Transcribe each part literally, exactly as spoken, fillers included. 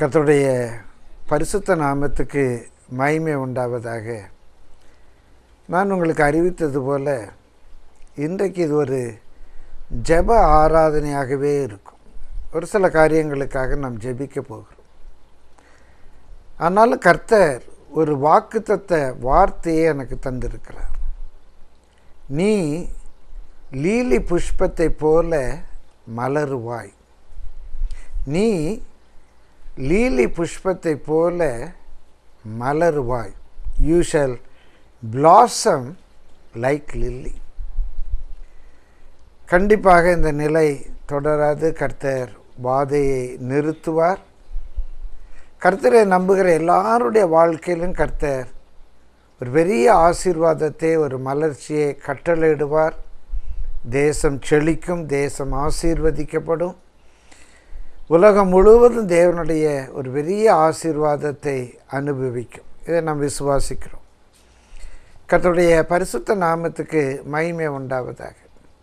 கர்த்தருடைய பரிசுத்த நாமத்துக்கு மகிமை உண்டாவதாக. நான் உங்களுக்கு அறிவித்தது போல இன்றைக்கு இது ஒரு ஜெப ஆராதனையாகவே இருக்கும். ஒரு சில காரியங்களுக்காக நாம் ஜெபிக்க போகிறோம். ஆனாலும் கர்த்தர் ஒரு வாக்குத்தத்த வார்த்தையை எனக்கு தந்திருக்கிறார். நீ லீலி புஷ்பத்தை போல மலருவாய். நீ லீலி புஷ்பத்தை போல மலருவாய். You shall blossom like lily. கண்டிப்பாக இந்த நிலை தொடராது. கர்த்தர் வாதையை நிறுத்துவார். கர்த்தரை நம்புகிற எல்லாருடைய வாழ்க்கையிலும் கர்த்தர் ஒரு பெரிய ஆசீர்வாதத்தை, ஒரு மலர்ச்சியை கட்டளையிடுவார். தேசம் செழிக்கும், தேசம் ஆசீர்வதிக்கப்படும். உலகம் முழுவதும் தேவனுடைய ஒரு பெரிய ஆசீர்வாதத்தை அனுபவிக்கும். இதை நாம் விசுவாசிக்கிறோம். கர்த்தருடைய பரிசுத்த நாமத்துக்கு மகிமை உண்டாவதாக.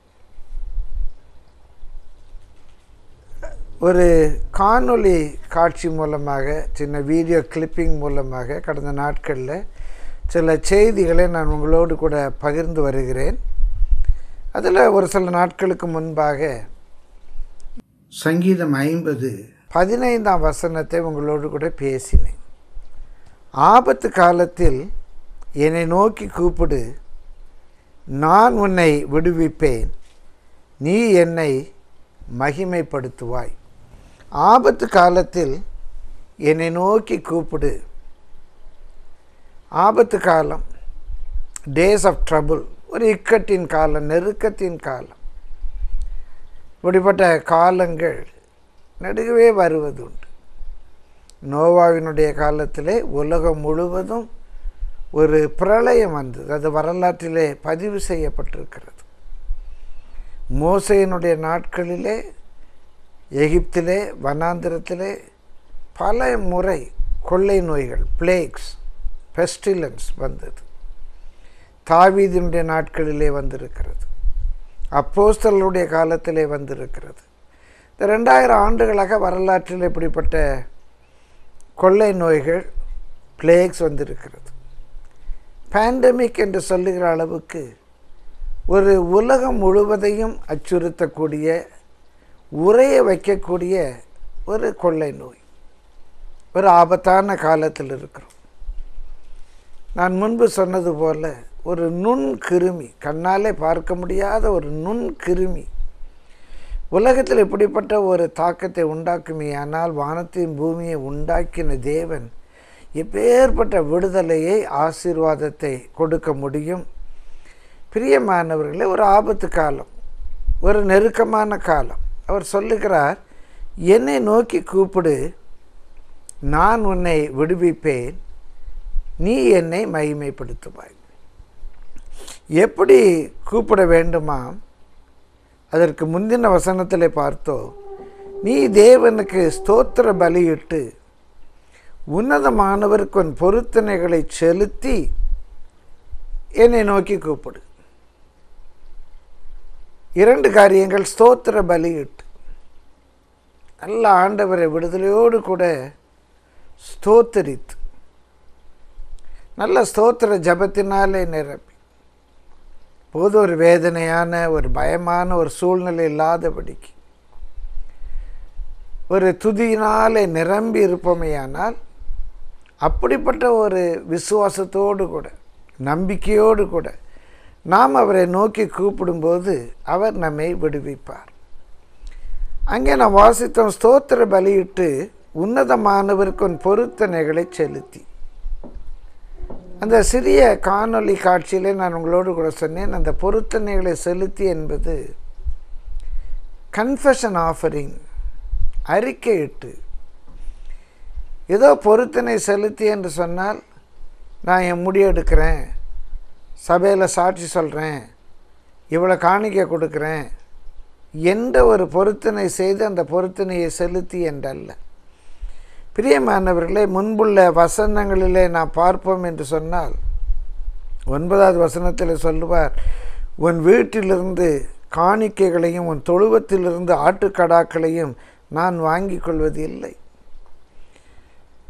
ஒரு காணொளி காட்சி மூலமாக, சின்ன வீடியோ கிளிப்பிங் மூலமாக கடந்த நாட்களில் சில செய்திகளை நான் உங்களோடு கூட பகிர்ந்து வருகிறேன். அதில் ஒரு சில நாட்களுக்கு முன்பாக சங்கீதம் ஐம்பது பதினைந்தாம் வசனத்தை உங்களோடு கூட பேசினேன். ஆபத்து காலத்தில் என்னை நோக்கி கூப்பிடு, நான் உன்னை விடுவிப்பேன், நீ என்னை மகிமைப்படுத்துவாய். ஆபத்து காலத்தில் என்னை நோக்கி கூப்பிடு. ஆபத்து காலம், டேஸ் ஆஃப் ட்ரபுள், ஒரு இக்கட்டின் காலம், நெருக்கத்தின் காலம். இப்படிப்பட்ட காலங்கள் நடுகவே வருவது உண்டு. நோவாவினுடைய காலத்திலே உலகம் முழுவதும் ஒரு பிரளயம் வந்தது. அது வரலாற்றிலே பதிவு செய்யப்பட்டிருக்கிறது. மோசேயினுடைய நாட்களிலே எகிப்திலே வனாந்திரத்திலே பல முறை கொள்ளை நோய்கள், பிளேக்ஸ், பெஸ்டிலன்ஸ் வந்தது. தாவீதினுடைய நாட்களிலே வந்திருக்கிறது. அப்போஸ்தலருடைய காலத்திலே வந்திருக்கிறது. இந்த ரெண்டாயிரம் ஆண்டுகளாக வரலாற்றில் இப்படிப்பட்ட கொள்ளை நோய்கள், பிளேக்ஸ் வந்திருக்கிறது. பேண்டமிக் என்று சொல்லுகிற அளவுக்கு ஒரு உலகம் முழுவதையும் அச்சுறுத்தக்கூடிய, உறைய வைக்கக்கூடிய ஒரு கொள்ளை நோய், ஒரு ஆபத்தான காலத்தில் இருக்கிறோம். நான் முன்பு சொன்னது போல ஒரு நுண் கிருமி, கண்ணாலே பார்க்க முடியாத ஒரு நுண் கிருமி உலகத்தில் இப்படிப்பட்ட ஒரு தாக்கத்தை உண்டாக்குமே. ஆனால் வானத்தையும் பூமியை உண்டாக்கின தேவன் எப்பேற்பட்ட விடுதலையை, ஆசீர்வாதத்தை கொடுக்க முடியும். பிரியமானவர்களே, ஒரு ஆபத்து காலம், ஒரு நெருக்கமான காலம். அவர் சொல்லுகிறார், என்னை நோக்கி கூப்பிடு, நான் உன்னை விடுவிப்பேன், நீ என்னை மகிமைப்படுத்துவாய். எப்படி கூப்பிட வேண்டுமா? அதற்கு முந்தின வசனத்தில் பார்த்தோம், நீ தேவனுக்கு ஸ்தோத்திர பலியிட்டு உன்னதமானவருக்கு உன் பொருத்தனைகளை செலுத்தி என்னை நோக்கி கூப்பிடு. இரண்டு காரியங்கள். ஸ்தோத்திர பலியிட்டு, நல்ல ஆண்டவரை விடுதலையோடு கூட ஸ்தோத்தரித்து, நல்ல ஸ்தோத்திர ஜபத்தினாலே நிரப்பி, போது ஒரு வேதனையான, ஒரு பயமான ஒரு சூழ்நிலை இல்லாதபடிக்கு ஒரு துதியினாலே நிரம்பி இருப்போமேயானால், அப்படிப்பட்ட ஒரு விசுவாசத்தோடு கூட, நம்பிக்கையோடு கூட நாம் அவரை நோக்கி கூப்பிடும்போது அவர் நம்மை விடுவிப்பார். அங்கே நாம் வாசித்தோம், ஸ்தோத்திர பலியிட்டு உன்னதமானவருக்கு உன் பொருத்தனைகளை செலுத்தி. அந்த சிறிய காணொளி காட்சியிலே நான் உங்களோடு கூட சொன்னேன், அந்த பொருத்தனைகளை செலுத்தி என்பது கன்ஃபெஷன் ஆஃபரிங், அறிக்கையிட்டு. ஏதோ பொருத்தனை செலுத்தி என்று சொன்னால், நான் என் முடியெடுக்கிறேன், சபையில் சாட்சி சொல்கிறேன், இவ்வளோ காணிக்கை கொடுக்குறேன் என்ற ஒரு பொருத்தனை செய்து அந்த பொருத்தனையை செலுத்தி என்றல்ல. பிரியமானவர்களே, முன்புள்ள வசனங்களிலே நாம் பார்ப்போம் என்று சொன்னால், ஒன்பதாவது வசனத்தில் சொல்லுவார், உன் வீட்டிலிருந்து காணிக்கைகளையும் உன் தொழுவத்திலிருந்து ஆட்டுக்கடாக்களையும் நான் வாங்கி கொள்வது இல்லை.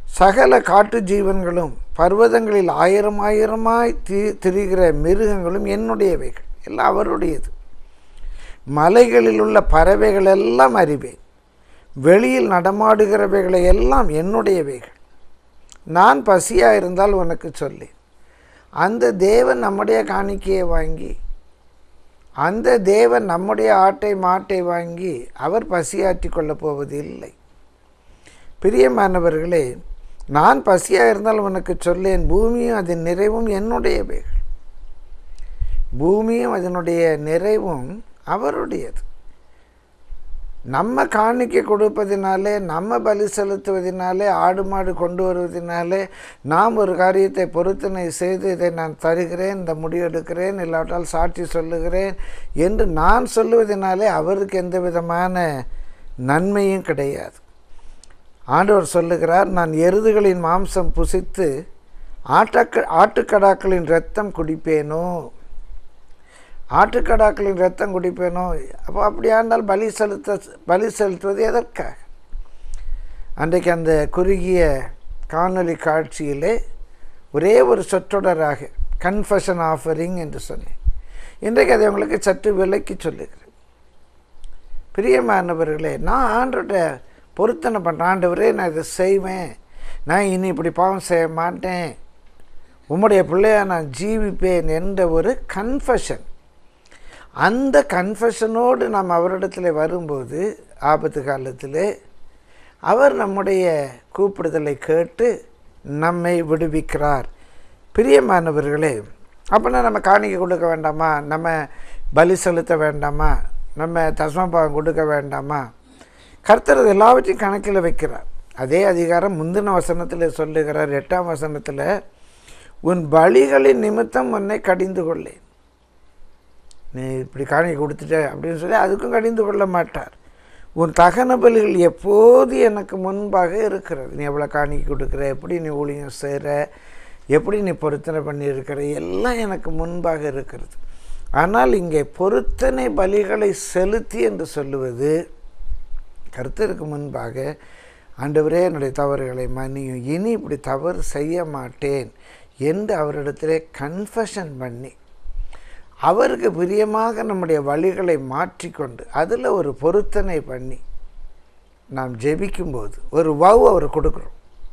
சகல காட்டு ஜீவன்களும் பர்வதங்களில் ஆயிரம் ஆயிரமாய் தி திரிகிற மிருகங்களும் என்னுடையவைகள், எல்லாம் அவருடையது. மலைகளில் உள்ள பறவைகள் எல்லாம் அறிவேன், வெளியில் நடமாடுகிறவைகளை எல்லாம் என்னுடையவைகள். நான் பசியாக இருந்தால் உனக்கு சொல்லி, அந்த தேவன் நம்முடைய காணிக்கையை வாங்கி, அந்த தேவன் நம்முடைய ஆட்டை மாட்டை வாங்கி அவர் பசியாற்றி கொள்ளப் போவது இல்லை. பிரியமானவர்களே, நான் பசியாக இருந்தால் உனக்கு சொல்லேன், பூமியும் அதன் நிறைவும் என்னுடையவைகள். பூமியும் அதனுடைய நிறைவும் அவருடையது. நம்ம காணிக்கை கொடுப்பதினாலே, நம்ம பலி செலுத்துவதினாலே, ஆடு மாடு கொண்டு வருவதினாலே நாம் ஒரு காரியத்தை பொருத்தனை செய்து இதை நான் தருகிறேன், இந்த முடிவெடுக்கிறேன், இல்லாவிட்டால் சாட்சி சொல்லுகிறேன் என்று நான் சொல்லுவதினாலே அவருக்கு எந்த விதமான நன்மையும் கிடையாது. ஆண்டவர் சொல்லுகிறார், நான் எருதுகளின் மாம்சம் புசித்து ஆட்டக்க ஆட்டுக்கடாக்களின் இரத்தம் குடிப்பேனோ, ஆட்டுக்கடாக்களின் இரத்தம் குடிப்பேனோ. அப்போ அப்படியானால் பலி செலுத்த பலி செலுத்துவது எதற்காக? அன்றைக்கு அந்த குறுகிய காணொளி காட்சியிலே ஒரே ஒரு சொற்றொடராக கன்ஃபஷன் ஆஃபரிங் என்று சொன்னேன். இன்றைக்கு அதை உங்களுக்கு சற்று விலக்கி சொல்லுகிறேன். பிரியமானவர்களே, நான் ஆண்டவர்கிட்ட பொருத்தனை பண்ணுறேன், ஆண்டவரே நான் இதை செய்வேன், நான் இனி இப்படி பாவம் செய்ய மாட்டேன், உம்முடைய பிள்ளையா நான் ஜீவிப்பேன் என்ற ஒரு கன்ஃபஷன். அந்த கன்ஃபஷனோடு நாம் அவரிடத்தில் வரும்போது ஆபத்து காலத்தில் அவர் நம்முடைய கூப்பிடுதலை கேட்டு நம்மை விடுவிக்கிறார். பிரியமானவர்களே, அப்படின்னா நம்ம காணிக்கை கொடுக்க வேண்டாமா, நம்ம பலி செலுத்த வேண்டாமா, நம்ம தசமபாகம் கொடுக்க வேண்டாமா? கர்த்தர் எல்லாவற்றையும் கணக்கில் வைக்கிறார். அதே அதிகாரம் முந்தின வசனத்தில் சொல்லுகிறார், எட்டாம் வசனத்தில், உன் பலிகளின் நிமித்தம் உன்னை கடிந்து கொள்ளேன். நீ இப்படி காணிக்கை கொடுத்துட்ட அப்படின்னு சொல்லி அதுக்கும் கடிந்து கொள்ள மாட்டார். உன் தகன பலிகள் எப்போது எனக்கு முன்பாக இருக்கிறது. நீ எவ்வளோ காணிக்கை கொடுக்குற, எப்படி நீ ஊழியம் செய்கிற, எப்படி நீ பொருத்தனை பண்ணியிருக்கிற, எல்லாம் எனக்கு முன்பாக இருக்கிறது. ஆனால் இங்கே பொருத்தனை பலிகளை செலுத்தி என்று சொல்லுவது கர்த்தருக்கு முன்பாக, ஆண்டவரே என்னுடைய தவறுகளை மன்னியும், இனி இப்படி தவறு செய்ய மாட்டேன் என்று அவரிடத்திலே கன்ஃபஷன் பண்ணி அவருக்கு பிரியமாக நம்முடைய வழிகளை மாற்றிக்கொண்டு அதில் ஒரு பொருத்தனை பண்ணி நாம் ஜெபிக்கும்போது ஒரு வவ் அவர் கொடுக்குறோம்.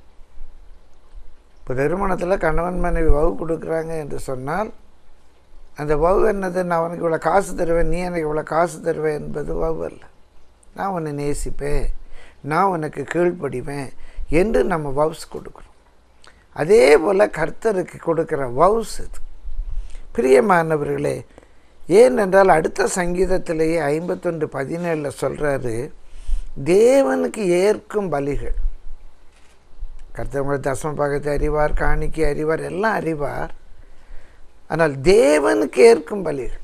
இப்போ திருமணத்தில் கணவன் மனைவி வவ் கொடுக்குறாங்க என்று சொன்னால் அந்த வவ் என்னது, நான் உனக்கு இவ்வளோ காசு தருவேன், நீ எனக்கு இவ்வளோ காசு தருவேன் என்பது வவ் அல்ல. நான் உன்னை நேசிப்பேன், நான் உனக்கு கீழ்ப்படிவேன் என்று நம்ம வவ்ஸ் கொடுக்குறோம். அதே போல் கர்த்தருக்கு கொடுக்குற வவ்ஸ் இது. பிரியமானவர்களே, ஏனென்றால் அடுத்த சங்கீதத்திலேயே ஐம்பத்தொன்று பதினேழில் சொல்கிறாரு, தேவனுக்கு ஏற்கும் பலிகள். கர்த்தர் தசம பாகத்தை அறிவார், காணிக்கை அறிவார், எல்லாம் அறிவார். ஆனால் தேவனுக்கு ஏற்கும் பலிகள்,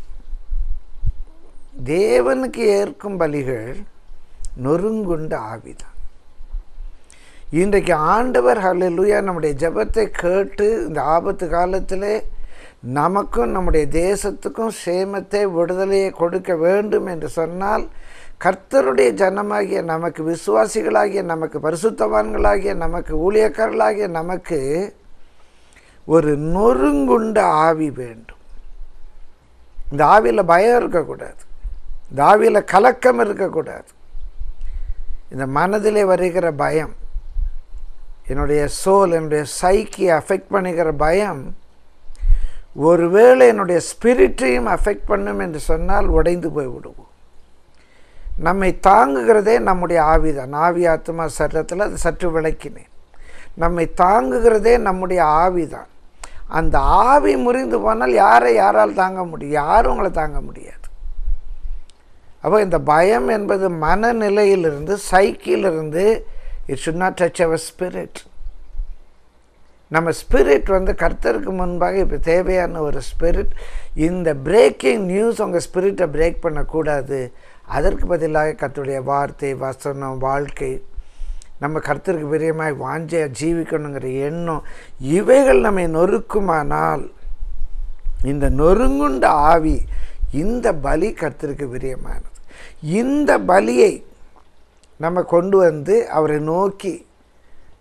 தேவனுக்கு ஏற்கும் பலிகள் நொறுங்குண்ட ஆவிதான். இன்றைக்கு ஆண்டவர் ஹல்லேலூயா நம்முடைய ஜெபத்தை கேட்டு இந்த ஆபத்து காலத்திலே நமக்கும் நம்முடைய தேசத்துக்கும் சேமத்தை விடுதலையை கொடுக்க வேண்டும் என்று சொன்னால், கர்த்தருடைய ஜனமாகிய நமக்கு, விசுவாசிகளாகிய நமக்கு, பரிசுத்தவான்களாகிய நமக்கு, ஊழியக்காரர்களாகிய நமக்கு ஒரு நொறுங்குண்ட ஆவி வேண்டும். இந்த ஆவியில் பயம் இருக்கக்கூடாது, இந்த ஆவியில் கலக்கம் இருக்கக்கூடாது. இந்த மனதிலே வருகிற பயம், என்னுடைய சோல், என்னுடைய சைக்கியை அஃபெக்ட் பண்ணுகிற பயம் ஒருவேளை என்னுடைய ஸ்பிரிட்டையும் அஃபெக்ட் பண்ணும் என்று சொன்னால் உடைந்து போய் விடுவோம். நம்மை தாங்குகிறதே நம்முடைய ஆவிதான். ஆவி ஆத்மா சரீரத்தில் அது சற்று விளக்கினேன். நம்மை தாங்குகிறதே நம்முடைய ஆவிதான். அந்த ஆவி முறிந்து போனால் யாரை யாரால் தாங்க முடியும்? யாரும் உங்களை தாங்க முடியாது. அப்போ இந்த பயம் என்பது மனநிலையிலிருந்து, சைக்கிலிருந்து, it should not touch our spirit. நம்ம ஸ்பிரிட் வந்து கர்த்தருக்கு முன்பாக இப்போ தேவையான ஒரு ஸ்பிரிட். இந்த பிரேக்கிங் நியூஸ் உங்கள் ஸ்பிரிட்டை பிரேக் பண்ணக்கூடாது. அதற்கு பதிலாக கர்த்தருடைய வார்த்தை, வசனம், வாழ்க்கை, நம்ம கர்த்தருக்கு பிரியமாய் வாஞ்சையாக ஜீவிக்கணுங்கிற எண்ணம், இவைகள் நம்மை நொறுக்குமானால் இந்த நொறுங்குண்ட ஆவி, இந்த பலி கர்த்தருக்கு பிரியமானது. இந்த பலியை நம்ம கொண்டு வந்து அவரை நோக்கி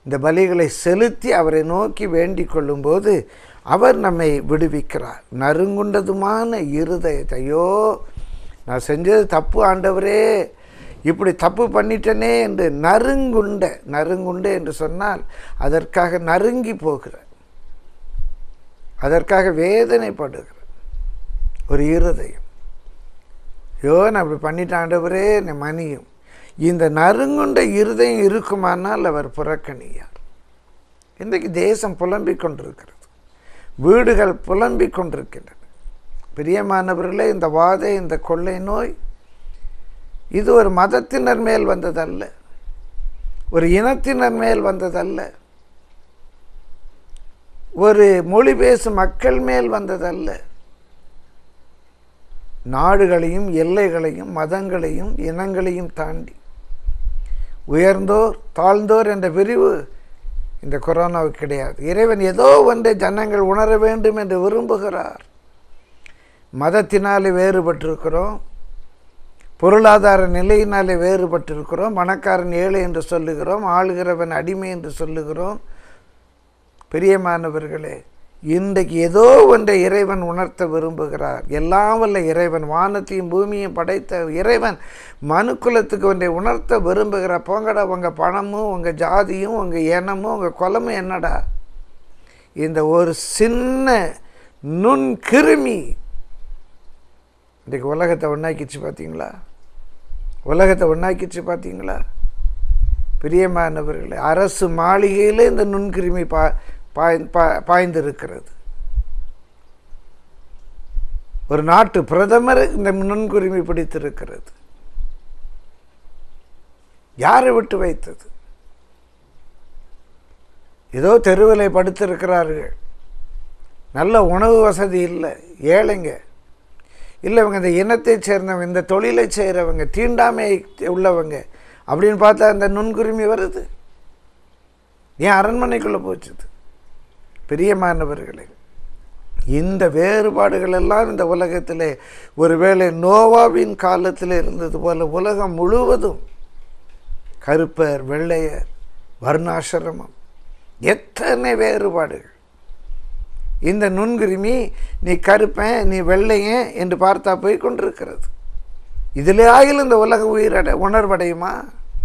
இந்த பலிகளை செலுத்தி அவரை நோக்கி வேண்டிக் கொள்ளும்போது அவர் நம்மை விடுவிக்கிறார். நறுங்குண்டதுமான இருதயத்தை, ஐயோ நான் செஞ்சது தப்பு ஆண்டவரே, இப்படி தப்பு பண்ணிட்டனே என்று நறுங்குண்ட, நறுங்குண்ட என்று சொன்னால் அதற்காக நறுங்கி போகிற, அதற்காக வேதனைப்படுகிற ஒரு இருதயம். ஐயோ நான் அப்படி பண்ணிட்டேன் ஆண்டவரே என்னை மன்னியும். இந்த நறுங்குண்ட இருதயம் இருக்குமானால் அவர் புறக்கணியார். இன்றைக்கு தேசம் புலம்பிக் கொண்டிருக்கிறது, வீடுகள் புலம்பிக் கொண்டிருக்கின்றன. பிரியமானவர்களே, இந்த வாதை, இந்த கொள்ளை நோய் இது ஒரு மதத்தினர் மேல் வந்ததல்ல, ஒரு இனத்தினர் மேல் வந்ததல்ல, ஒரு மொழி பேசும் மக்கள் மேல் வந்ததல்ல. நாடுகளையும் எல்லைகளையும் மதங்களையும் இனங்களையும் தாண்டி உயர்ந்தோர் தாழ்ந்தோர் என்ற பிரிவு இந்த கொரோனாவுக்கு கிடையாது. இறைவன் ஏதோ ஒன்றை ஜனங்கள் உணர வேண்டும் என்று விரும்புகிறார். மதத்தினாலே வேறுபட்டிருக்கிறோம், பொருளாதார நிலையினாலே வேறுபட்டிருக்கிறோம், பணக்காரன் ஏழை என்று சொல்லுகிறோம், ஆளுகிறவன் அடிமை என்று சொல்லுகிறோம். பிரியமானவர்களே, இன்றைக்கு ஏதோ ஒன்றை இறைவன் உணர்த்த விரும்புகிறார். எல்லாம் வல்ல இறைவன், வானத்தையும் பூமியையும் படைத்த இறைவன் மனுக்குலத்துக்கு ஒன்றை உணர்த்த விரும்புகிறார். போங்கடா, உங்கள் பணமும் உங்கள் ஜாதியும் உங்கள் இனமும் உங்கள் குலமும் என்னடா, இந்த ஒரு சின்ன நுண் கிருமி இன்றைக்கு உலகத்தை ஒன்றாக்கிச்சு. பார்த்தீங்களா, உலகத்தை ஒன்றாக்கிச்சு பார்த்தீங்களா? பிரியமானவர்களே, அரசு மாளிகையில் இந்த நுண்கிருமி பா பாய்ந்திருக்கிறது. ஒரு நாட்டு பிரதமர் இந்த நுண்கிருமி பிடித்திருக்கிறது. யாரை விட்டு வைத்தது? ஏதோ தெருவிலை படுத்திருக்கிறார்கள், நல்ல உணவு வசதி இல்லை, ஏழைங்க இல்லை, இவங்க இந்த இனத்தை சேர்ந்தவங்க, இந்த தொழிலை செய்கிறவங்க, தீண்டாமை உள்ளவங்க அப்படின்னு பார்த்தா இந்த நுண்குருமி வருது. ஏன் அரண்மனைக்குள்ளே போச்சுது? பிரியமானவர்களே, இந்த வேறுபாடுகள் எல்லாம் இந்த உலகத்திலே ஒருவேளை நோவாவின் காலத்தில் இருந்தது போல உலகம் முழுவதும் கருப்பர் வெள்ளையர் வர்ணாசிரமம், எத்தனை வேறுபாடுகள். இந்த நுண்கிருமி நீ கருப்பன் நீ வெள்ளையன் என்று பார்த்தா போய் கொண்டிருக்கிறது. இதிலே ஆகிலும் இந்த உலக உயிரடை உணர்வடையுமா?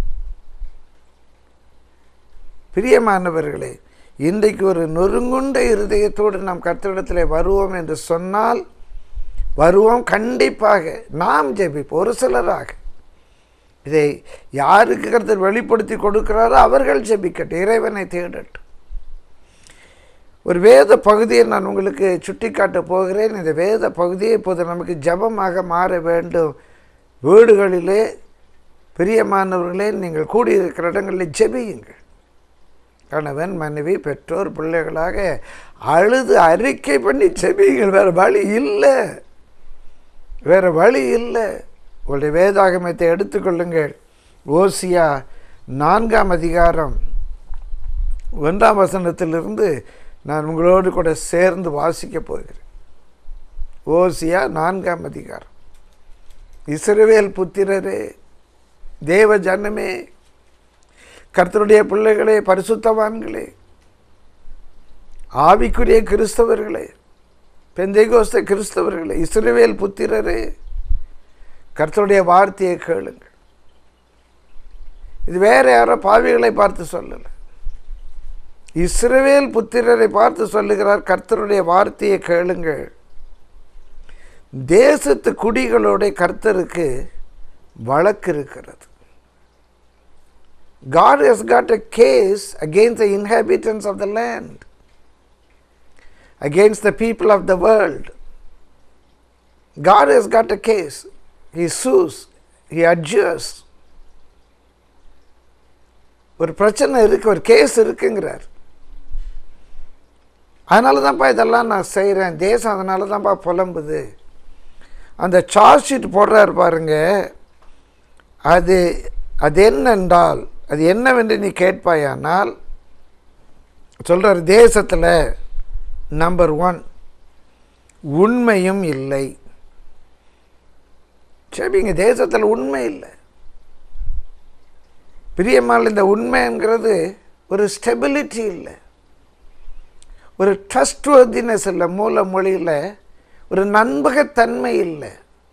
பிரியமானவர்களே, இன்றைக்கு ஒரு நொறுங்குண்ட இருதயத்தோடு நாம் கர்த்தரிடத்தில் வருவோம் என்று சொன்னால் வருவோம். கண்டிப்பாக நாம் ஜெபிப்போம். ஒரு சிலராக இதை யாருக்கு கர்த்தர் வெளிப்படுத்தி கொடுக்கிறாரோ அவர்கள் ஜெபிக்கட்டும், இறைவனை தேடட்டும். ஒரு வேத பகுதியை நான் உங்களுக்கு சுட்டி காட்ட போகிறேன். இந்த வேத பகுதியை இப்போது நமக்கு ஜெபமாக மாற வேண்டும். வீடுகளிலே பிரியமானவர்களே, நீங்கள் கூடியிருக்கிற இடங்களில் ஜெபியுங்கள். கணவன் மனைவி பெற்றோர் பிள்ளைகளாக அழுது அறிக்கை பண்ணி ஜெபியுங்கள். வேறு வழி இல்லை, வேறு வழி இல்லை. உங்களுடைய வேதாகமத்தை எடுத்துக்கொள்ளுங்கள். ஓசியா நான்காம் அதிகாரம் ஒன்றாம் வசனத்திலிருந்து நான் உங்களோடு கூட சேர்ந்து வாசிக்கப் போகிறேன். ஓசியா நான்காம் அதிகாரம். இஸ்ரவேல் புத்திரரே, தேவ ஜனமே, கர்த்தருடைய பிள்ளைகளே, பரிசுத்தவான்களே, ஆவிக்குரிய கிறிஸ்தவர்களே, பெந்தைகோஸ்த கிறிஸ்தவர்களே, இஸ்ரவேல் புத்திரரே, கர்த்தருடைய வார்த்தையை கேளுங்கள். இது வேற யாரோ பாவிகளை பார்த்து சொல்லலை, இஸ்ரவேல் புத்திரரை பார்த்து சொல்லுகிறார். கர்த்தருடைய வார்த்தையை கேளுங்கள். தேசத்து குடிகளோட கர்த்தருக்கு வழக்கு இருக்கிறது. God has got a case against the inhabitants of the land, against the people of the world. God has got a case. He sues, he adjures. ஒரு பிரச்சனை இருக்கு, ஒரு கேஸ் இருக்குங்கிறார். அதனால தான்ப்பா இதெல்லாம் நான் செய்கிறேன், தேசம் அதனால தான்ப்பா புலம்புது. அந்த சார்ஜ் ஷீட் போடுறாரு பாருங்க, அது அது என்னென்றால் அது என்னவென்று நீ கேட்பாயானால் சொல்கிறார், தேசத்தில் நம்பர் ஒன் உண்மையும் இல்லை. சரிங்க, தேசத்தில் உண்மை இல்லை. பிரியமான இந்த உண்மைங்கிறது ஒரு ஸ்டெபிலிட்டி இல்லை, ஒரு ட்ரஸ்ட்வர்தினஸ் இல்லை, மூல மொழியில் ஒரு நம்பகத்தன்மை இல்லை,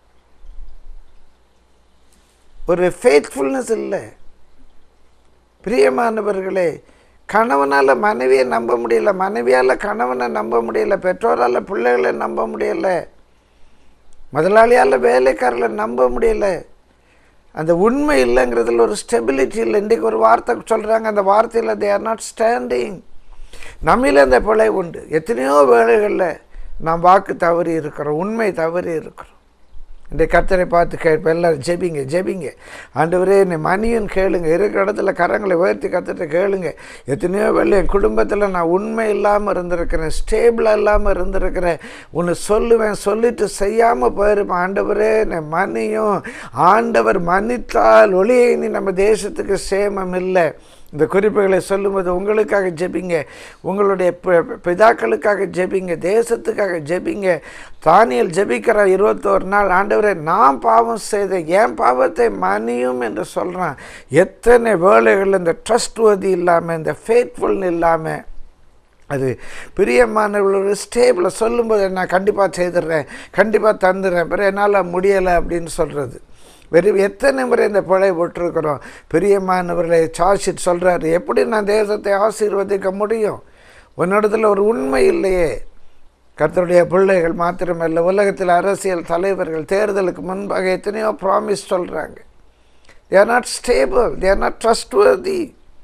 ஒரு ஃபெய்த்ஃபுல்னஸ் இல்லை. பிரியமானவர்களே, கணவனால் மனைவியை நம்ப முடியல, மனைவியால் கணவனை நம்ப முடியல, பெற்றோரால் பிள்ளைகளை நம்ப முடியலை, முதலாளியால் வேலைக்காரர்களை நம்ப முடியல. அந்த உண்மை இல்லைங்கிறதுல ஒரு ஸ்டெபிலிட்டி இல்லை. இன்றைக்கு ஒரு வார்த்தை சொல்கிறாங்க, அந்த வார்த்தையில் தே ஆர் நாட் ஸ்டாண்டிங். நம்மள அந்த பிழை உண்டு. எத்தனையோ வேளைகளில் நாம் வாக்கு தவறி இருக்கிறோம், உண்மை தவறி இருக்கிறோம். இந்த கர்த்தரை பார்த்து கேட்ப எல்லோரும் ஜெபிங்க ஜெபிங்க. ஆண்டவரே என்னை மணியும் கேளுங்க, இருக்கிற இடத்துல கரங்களை உயர்த்தி கத்துட்டு கேளுங்க. எத்தனையோ வேலை என் குடும்பத்தில் நான் உண்மை இல்லாமல் இருந்திருக்கிறேன், ஸ்டேபிளாக இல்லாமல் இருந்திருக்கிறேன். ஒன்று சொல்லுவேன், சொல்லிட்டு செய்யாமல் போயிருப்பேன். ஆண்டவரே என்னை மன்னியும். ஆண்டவர் மன்னித்தால் ஒளியை இனி நம்ம தேசத்துக்கு சேமம் இல்லை. இந்த குறிப்புகளை சொல்லும்போது உங்களுக்காக ஜெபிங்க, உங்களுடைய பிதாக்களுக்காக ஜெபிங்க, தேசத்துக்காக ஜெபிங்க. தானியேல் ஜெபிக்கிற இருபத்தோரு நாள், ஆண்டவரே நான் பாவம் செய்தேன், என் பாவத்தை மன்னியும் என்று சொல்கிறான். எத்தனை வேளைகள் இந்த ட்ரஸ்ட்வர்தி இல்லாமல், இந்த ஃபேத்ஃபுல் இல்லாமல், அது பிரியமானவர்களோட ஸ்டேபிளில் சொல்லும்போது நான் கண்டிப்பாக செய்துடுறேன், கண்டிப்பாக தந்துடுறேன், பிறகு என்னால் முடியலை அப்படின்னு சொல்கிறது. வெறும் எத்தனை முறை இந்த பிழை விட்டுருக்குறோம். பிரியமானவர்களை சார்ஜிட் சொல்கிறாரு, எப்படி நான் தேசத்தை ஆசீர்வதிக்க முடியும்? உன்னிடத்தில் ஒரு உண்மை இல்லையே. கர்த்தருடைய பிள்ளைகள் மாத்திரமல்ல, உலகத்தில் அரசியல் தலைவர்கள் தேர்தலுக்கு முன்பாக எத்தனையோ ப்ராமிஸ் சொல்கிறாங்க. They are not stable, they are not trustworthy.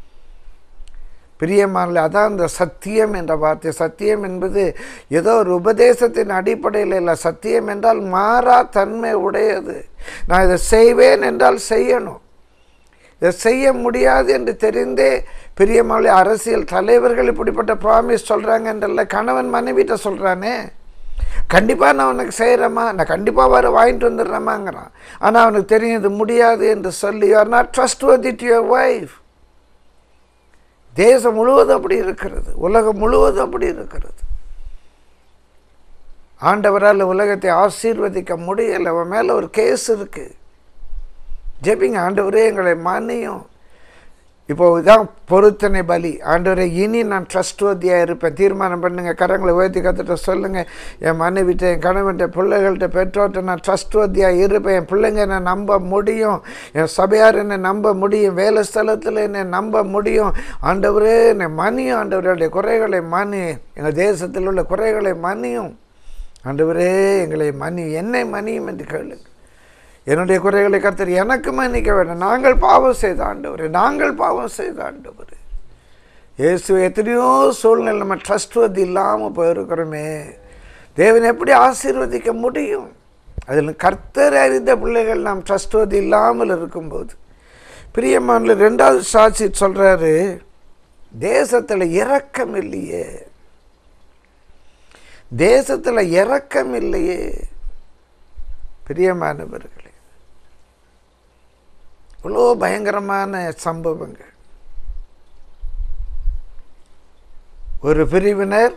பிரியமான அதான் இந்த சத்தியம் என்ற வார்த்தை. சத்தியம் என்பது ஏதோ ஒரு உபதேசத்தின் அடிப்படையில் இல்லை. சத்தியம் என்றால் மாறா தன்மை உடையது. நான் இதை செய்வேன் என்றால் செய்யணும், இதை செய்ய முடியாது என்று தெரிந்தே பிரியமான அரசியல் தலைவர்கள் இப்படிப்பட்ட ப்ராமிஸ் சொல்கிறாங்க என்றல்ல. கணவன் மனைவிட்ட சொல்கிறானே, கண்டிப்பாக நான் உனக்கு செய்கிறேம்மா, நான் கண்டிப்பாக வர வாங்கிட்டு வந்துடுறேம்மாங்கிறான். ஆனால் அவனுக்கு தெரியும் இது முடியாது என்று சொல்லி, you are not trustworthy to your wife. தேசம் முழுவதும் அப்படி இருக்கிறது, உலகம் முழுவதும் அப்படி இருக்கிறது. ஆண்டவரால் உலகத்தை ஆசீர்வதிக்க முடியலை. அவன் மேலே ஒரு கேஸ் இருக்குது. ஜெபிங்க, ஆண்டவரே எங்களை மன்னியும். இப்போ இதான் பொருத்தனை பலி. ஆண்டவரே இனி நான் ட்ரஸ்ட்வர்தியாக இருப்பேன். தீர்மானம் பண்ணுங்கள், கரங்களை உயர்த்தி கற்றுட்டு சொல்லுங்கள், என் மனைவிட்ட, என் கணவன்கிட்ட, பிள்ளைகள்கிட்ட, பெற்றோர்கிட்ட நான் ட்ரஸ்ட்வர்தியாக இருப்பேன். என் பிள்ளைங்க என்னை நம்ப முடியும், என் சபையார் என்னை நம்ப முடியும், வேலை ஸ்தலத்தில் என்னை நம்ப முடியும். ஆண்டவரே என்னை மன்னியும், ஆண்டவருடைய குறைகளை மன்னி, எங்கள் தேசத்தில் உள்ள குறைகளை மன்னியும். ஆண்டவரே எங்களை மன்னி, என்னை மன்னியும் என்று கேளுங்க. என்னுடைய குறைகளை கர்த்தர் எனக்கு மன்னிக்க வேண்டும். நாங்கள் பாவம் செய்த ஆண்டவர், நாங்கள் பாவம் செய்த ஆண்டவர். இயேசு எத்தனையோ சூழ்நிலை நம்ம ட்ரஸ்ட்வர்தி இல்லாமல் போயிருக்கிறோமே. தேவன் எப்படி ஆசீர்வதிக்க முடியும்? அதில் கர்த்தர் அறிந்த பிள்ளைகள் நாம் ட்ரஸ்ட்வர்தி இல்லாமல் இருக்கும்போது, பிரியமான ரெண்டாவது சாட்சி சொல்கிறாரு, தேசத்தில் இரக்கம் இல்லையே, தேசத்தில் இரக்கம் இல்லையே. பிரியமானவர்களே, இவ்வளோ பயங்கரமான சம்பவங்கள். ஒரு பிரிவினர்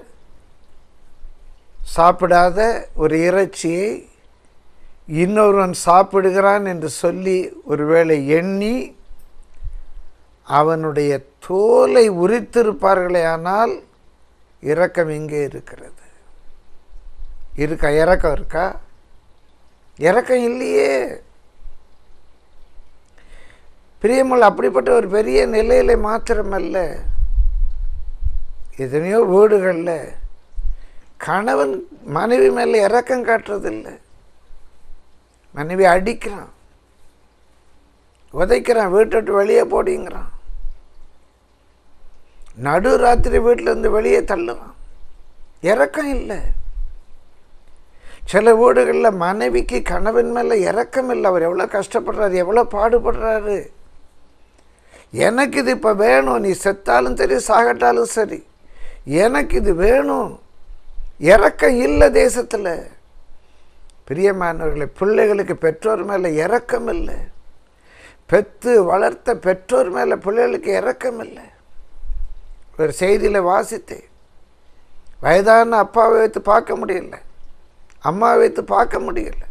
சாப்பிடாத ஒரு இறைச்சியை இன்னொருவன் சாப்பிடுகிறான் என்று சொல்லி ஒருவேளை எண்ணி அவனுடைய தோலை உரித்திருப்பார்களே. ஆனால் இரக்கம் இங்கே இருக்கிறது. இருக்கா? இரக்கம் இருக்கா? இரக்கம் இல்லையே. பிரியமுள்ள அப்படிப்பட்ட ஒரு பெரிய நிலையில் மாத்திரமல்ல, எத்தனையோ வீடுகளில் கணவன் மனைவி மேலே இரக்கம் காட்டுறதில்லை. மனைவி அடிக்கிறான், உதைக்கிறான், வீட்டை விட்டு வெளியே போடிங்கிறான், நடு ராத்திரி வீட்டிலேருந்து வெளியே தள்ளுறான். இரக்கம் இல்லை. சில வீடுகளில் மனைவிக்கு கணவன் மேலே இரக்கம் இல்லை. அவர் எவ்வளோ கஷ்டப்படுறாரு, எவ்வளோ பாடுபடுறாரு. எனக்கு இது இப்போ வேணும், நீ செத்தாலும் சரி சாகட்டாலும் சரி, எனக்கு இது வேணும். இரக்கம் இல்லை தேசத்தில். பிரியமானவர்களை, பிள்ளைகளுக்கு பெற்றோர் மேலே இரக்கம் இல்லை. பெற்று வளர்த்த பெற்றோர் மேலே பிள்ளைகளுக்கு இரக்கம் இல்லை. ஒரு செய்தியில் வாசித்தேன், வயதான அப்பாவை வைத்து பார்க்க முடியல, அம்மாவை வைத்து பார்க்க முடியல.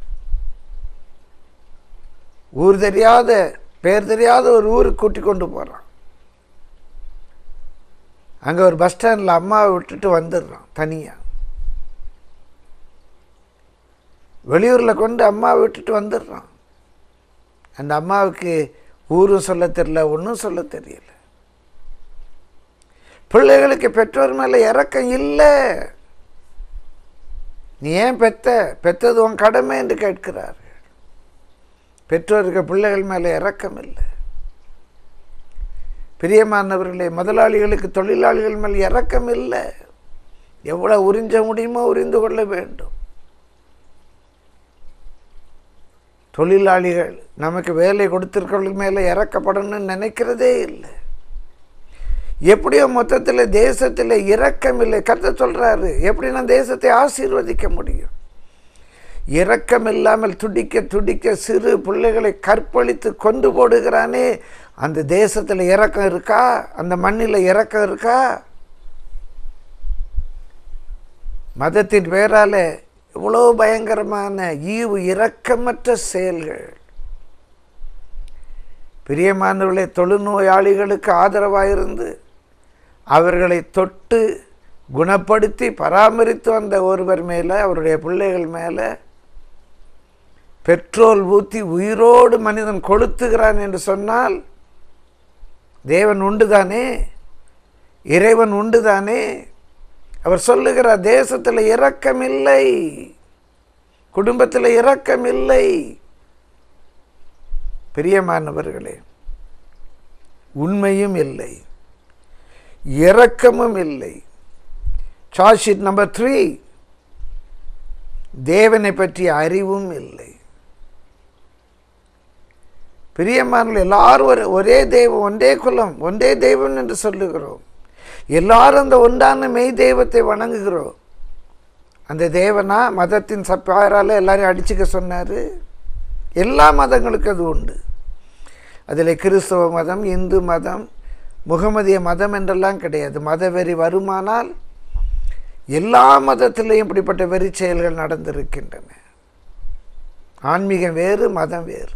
ஊர் தெரியாத, பேர் தெரியாத ஒரு ஊருக்கு கூட்டி கொண்டு போகிறான். அங்கே ஒரு பஸ் ஸ்டாண்டில் அம்மாவை விட்டுட்டு வந்துடுறான் தனியாக. வெளியூரில் கொண்டு அம்மாவை விட்டுட்டு வந்துடுறான். அந்த அம்மாவுக்கு ஊரும் சொல்ல தெரியல, ஒன்றும் சொல்ல தெரியல. பிள்ளைகளுக்கு பெற்றோர் மேலே இரக்கம் இல்லை. நீ ஏன் பெத்த பெத்தது உன் கடமை என்று கேட்கிறார்கள். பெற்றோருக்கு பிள்ளைகள் மேலே இரக்கம் இல்லை. பிரியமானவர்களே, முதலாளிகளுக்கு தொழிலாளிகள் மேல் இரக்கம் இல்லை. எவ்வளோ உறிஞ்ச முடியுமோ உறிந்து கொள்ள வேண்டும். தொழிலாளிகள் நமக்கு வேலை கொடுத்திருக்கிறவர்கள் மேலே இறக்கப்படணும்னு நினைக்கிறதே இல்லை. எப்படியோ மொத்தத்தில் தேசத்தில் இரக்கம் இல்லை. கர்த்தர் சொல்கிறாரு, எப்படி நான் தேசத்தை ஆசீர்வதிக்க முடியும்? இரக்கம் இல்லாமல் துடிக்க துடிக்க சிறு பிள்ளைகளை கற்பழித்து கொண்டு போடுகிறானே, அந்த தேசத்தில் இரக்கம் இருக்கா? அந்த மண்ணில் இரக்கம் இருக்கா? மதத்தின் பேரால இவ்வளோ பயங்கரமான ஈவு இரக்கமற்ற செயல்கள். பிரியமானவர்களே, தொழுநோயாளிகளுக்கு ஆதரவாயிருந்து அவர்களை தொட்டு குணப்படுத்தி பராமரித்து வந்த ஒருவர் மேலே, அவருடைய பிள்ளைகள் மேலே பெட்ரோல் ஊற்றி உயிரோடு மனிதன் கொளுத்துகிறான் என்று சொன்னால், தேவன் உண்டுதானே, இறைவன் உண்டுதானே? அவர் சொல்லுகிறார், தேசத்தில் இரக்கம் இல்லை, குடும்பத்தில் இரக்கம் இல்லை. பிரியமானவர்களே, உண்மையும் இல்லை, இரக்கமும் இல்லை. சார்ஜ் ஷீட் நம்பர் த்ரீ, தேவனை பற்றிய அறிவும் இல்லை. பிரியமானவர்களே, எல்லாரும் ஒரு ஒரே தெய்வம், ஒன்றே குலம், ஒன்றே தெய்வம் என்று சொல்லுகிறோம். எல்லாரும் அந்த ஒன்றான மெய் தெய்வத்தை வணங்குகிறோம். அந்த தேவனா மதத்தின் சப்பாரால் எல்லாரையும் அடிச்சுக்க சொன்னார்? எல்லா மதங்களுக்கும் அது உண்டு. அதில் கிறிஸ்தவ மதம், இந்து மதம், முகமதிய மதம் என்றெல்லாம் கிடையாது. மத வெறி வருமானால் எல்லா மதத்திலையும் இப்படிப்பட்ட வெறி செயல்கள் நடந்திருக்கின்றன. ஆன்மீகம் வேறு, மதம் வேறு.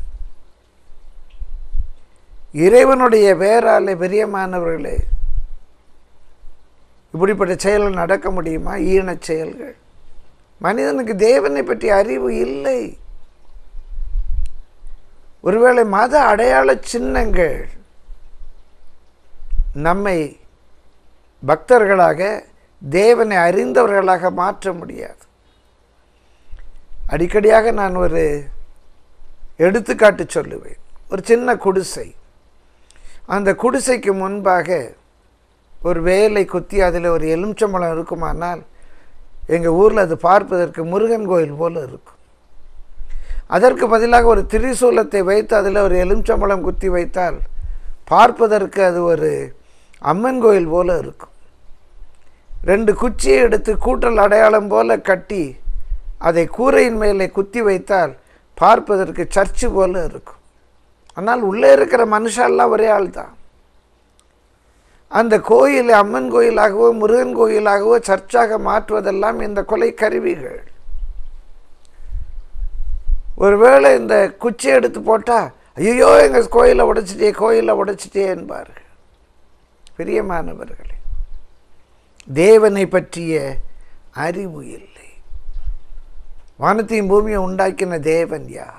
இறைவனுடைய வேறாலே பிரியமானவர்களே, இப்படிப்பட்ட செயல்கள் நடக்க முடியுமா? ஈனச் செயல்கள். மனிதனுக்கு தேவனை பற்றி அறிவு இல்லை. ஒருவேளை மத அடையாள சின்னங்கள் நம்மை பக்தர்களாக, தேவனை அறிந்தவர்களாக மாற்ற முடியாது. அடிக்கடியாக நான் ஒரு எடுத்துக்காட்டு சொல்லுவேன். ஒரு சின்ன குடிசை, அந்த குடிசைக்கு முன்பாக ஒரு வேலை குத்தி அதில் ஒரு எலுமிச்சம்பழம் இருக்குமானால், எங்கள் ஊரில் அது பார்ப்பதற்கு முருகன் கோயில் போல் இருக்கும். அதற்கு பதிலாக ஒரு திரிசூலத்தை வைத்து அதில் ஒரு எலுமிச்சம்பழம் குத்தி வைத்தால் பார்ப்பதற்கு அது ஒரு அம்மன் கோயில் போல் இருக்கும். ரெண்டு குச்சியை எடுத்து கூட்டல் அடையாளம் போல கட்டி அதை கூரையின் மேலே குத்தி வைத்தால் பார்ப்பதற்கு சர்ச்சு போல இருக்கும். ஆனால் உள்ளே இருக்கிற மனுஷெல்லாம் ஒரே ஆள் தான். அந்த கோயிலை அம்மன் கோயிலாகவோ முருகன் கோயிலாகவோ சர்ச்சாக மாற்றுவதெல்லாம் இந்த கொலை கருவிகள். ஒருவேளை இந்த குச்சியை எடுத்து போட்டால், ஐயோ எங்கள் கோயிலை உடைச்சிட்டே கோயிலை உடைச்சிட்டே என்பார்கள். பிரியமானவர்களே, தேவனை பற்றிய அறிவு இல்லை. வானத்தையும் பூமியை உண்டாக்கின தேவன் யார்?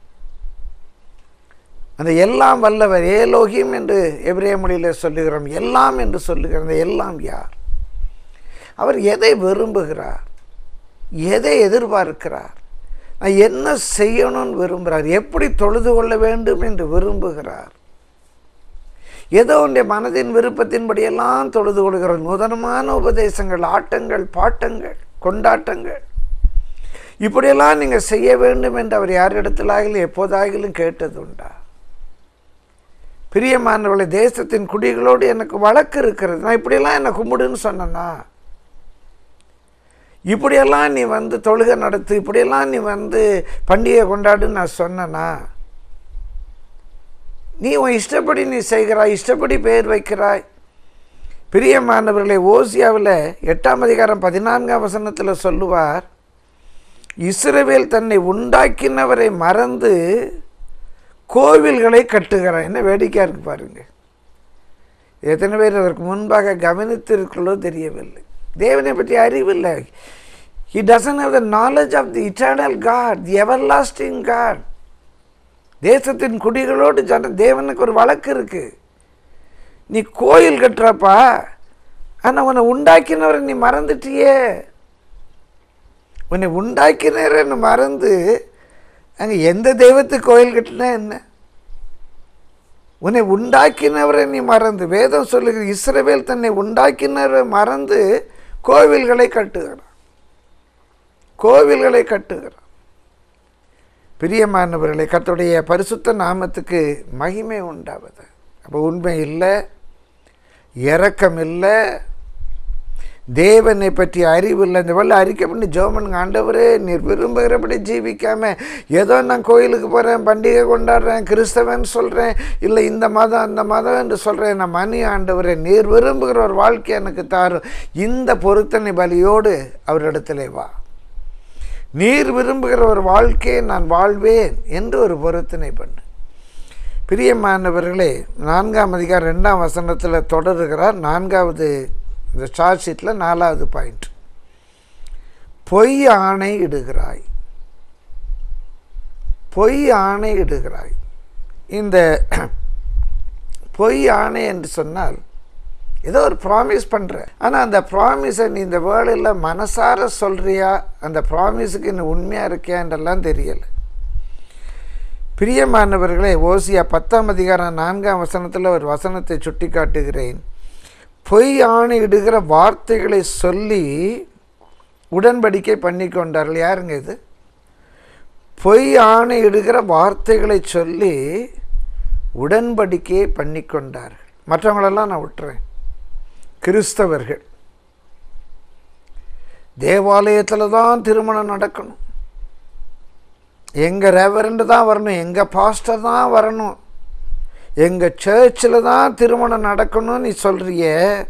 அந்த எல்லாம் வல்லவர், ஏலோகிம் என்று எபிரேய மொழியில் சொல்லுகிறோம். எல்லாம் என்று சொல்லுகிற அந்த எல்லாம் யார்? அவர் எதை விரும்புகிறார்? எதை எதிர்பார்க்கிறார்? நான் என்ன செய்யணும்னு விரும்புகிறார்? எப்படி தொழுது கொள்ள வேண்டும் என்று விரும்புகிறார்? ஏதோ உடைய மனதின் விருப்பத்தின்படியெல்லாம் தொழுது கொள்கிறோம். நூதனமான உபதேசங்கள், ஆட்டங்கள், பாட்டங்கள், கொண்டாட்டங்கள், இப்படியெல்லாம் நீங்கள் செய்ய வேண்டும் என்று அவர் யாரிடத்திலாகிலும் எப்போதாகிலும் கேட்டது உண்டா? பிரியமானவர்களை, தேசத்தின் குடிகளோடு எனக்கு வழக்கு இருக்கிறது. நான் இப்படியெல்லாம் என்னை கும்பிடுன்னு சொன்னேன்னா, இப்படியெல்லாம் நீ வந்து தொழுகை நடத்து, இப்படியெல்லாம் நீ வந்து பண்டிகை கொண்டாடுன்னு நான் சொன்னேன்னா, நீ உன் இஷ்டப்படி நீ செய்கிறாய், இஷ்டப்படி பெயர் வைக்கிறாய். பிரியமானவர்களை, ஓசியாவில் எட்டாம் அதிகாரம் பதினான்காம் வசனத்தில் சொல்லுவார், இஸ்ரவேல் தன்னை உண்டாக்கினவரை மறந்து கோவில்களை கட்டுகிறான். என்ன வேடிக்கையாக இருக்கு பாருங்க. எத்தனை பேர் அதற்கு முன்பாக கவனித்திருக்கிறதோ தெரியவில்லை. தேவனை பற்றி அறிவில்லை. He doesn't have the knowledge of the eternal God, the everlasting God. தேசத்தின் குடிகளோடு ஜன தேவனுக்கு ஒரு வழக்கு இருக்கு. நீ கோயில் கட்டுறப்பா, ஆனால் உன்னை உண்டாக்கினவரை நீ மறந்துட்டியே. உன்னை உண்டாக்கினவரை மறந்து அங்கே எந்த தெய்வத்துக்கு கோயில் கட்டினா என்ன? உன்னை உண்டாக்கினவரை நீ மறந்து, வேதம் சொல்லுகிற இஸ்ரவேல் தன்னை உண்டாக்கினவரை மறந்து கோவில்களை கட்டுகிறான், கோவில்களை கட்டுகிறான். பிரியமானவர்களே, கர்த்தருடைய பரிசுத்த நாமத்துக்கு மகிமை உண்டாவது. அப்போ உண்மை இல்லை, இரக்கம் இல்லை, தேவனை பற்றி அறிவு இல்லை. இந்த வேலை அறிக்கை பண்ணி ஜெபம், ஆண்டவரே நீர் விரும்புகிறபடி ஜீவிக்காமல் ஏதோ நான் கோயிலுக்கு போகிறேன், பண்டிகை கொண்டாடுறேன், கிறிஸ்தவன் சொல்கிறேன், இல்லை இந்த மதம் அந்த மதம் என்று சொல்கிறேன், நான் மணி ஆண்டவரே நீர் விரும்புகிற ஒரு வாழ்க்கை எனக்கு தாரும். இந்த பொருத்தனை பலியோடு அவரிடத்திலே வா. நீர் விரும்புகிற ஒரு வாழ்க்கையை நான் வாழ்வேன் என்று ஒரு பொருத்தனை பண்ணு. பிரியமானவர்களே, நான்காம் அதிகாரம் ரெண்டாம் வசனத்தில் தொடருகிறார். நான்காவது இந்த சார்ஜ் ஷீட்டில் நாலாவது பாயிண்ட், பொய் ஆணை இடுகிறாய், பொய் ஆணை இடுகிறாய். இந்த பொய் ஆணை என்று சொன்னால் ஏதோ ஒரு ப்ராமிஸ் பண்ணுற, ஆனால் அந்த ப்ராமிஸை நீ இந்த வேர்டில் மனசார சொல்கிறியா, அந்த ப்ராமிஸுக்கு நீ உண்மையாக இருக்கியா என்றெல்லாம் தெரியலை. பிரியமானவர்களே, ஓசியா பத்தாம் அதிகாரம் நான்காம் வசனத்தில் ஒரு வசனத்தை சுட்டி காட்டுகிறேன். பொய் ஆணை இடுகிற வார்த்தைகளை சொல்லி உடன்படிக்கை பண்ணி கொண்டார்கள். யாருங்க இது? பொய் ஆணை இடுகிற வார்த்தைகளை சொல்லி உடன்படிக்கையை பண்ணி கொண்டார்கள். மற்றவங்களெல்லாம் நான் விட்டுறேன். கிறிஸ்தவர்கள் தேவாலயத்தில் தான் திருமணம் நடக்கணும், எங்கள் ரெவரண்ட் தான் வரணும், எங்கள் பாஸ்டர் தான் வரணும், எங்கள் சர்ச்சில் தான் திருமணம் நடக்கணும்னு நீ சொல்கிறிய.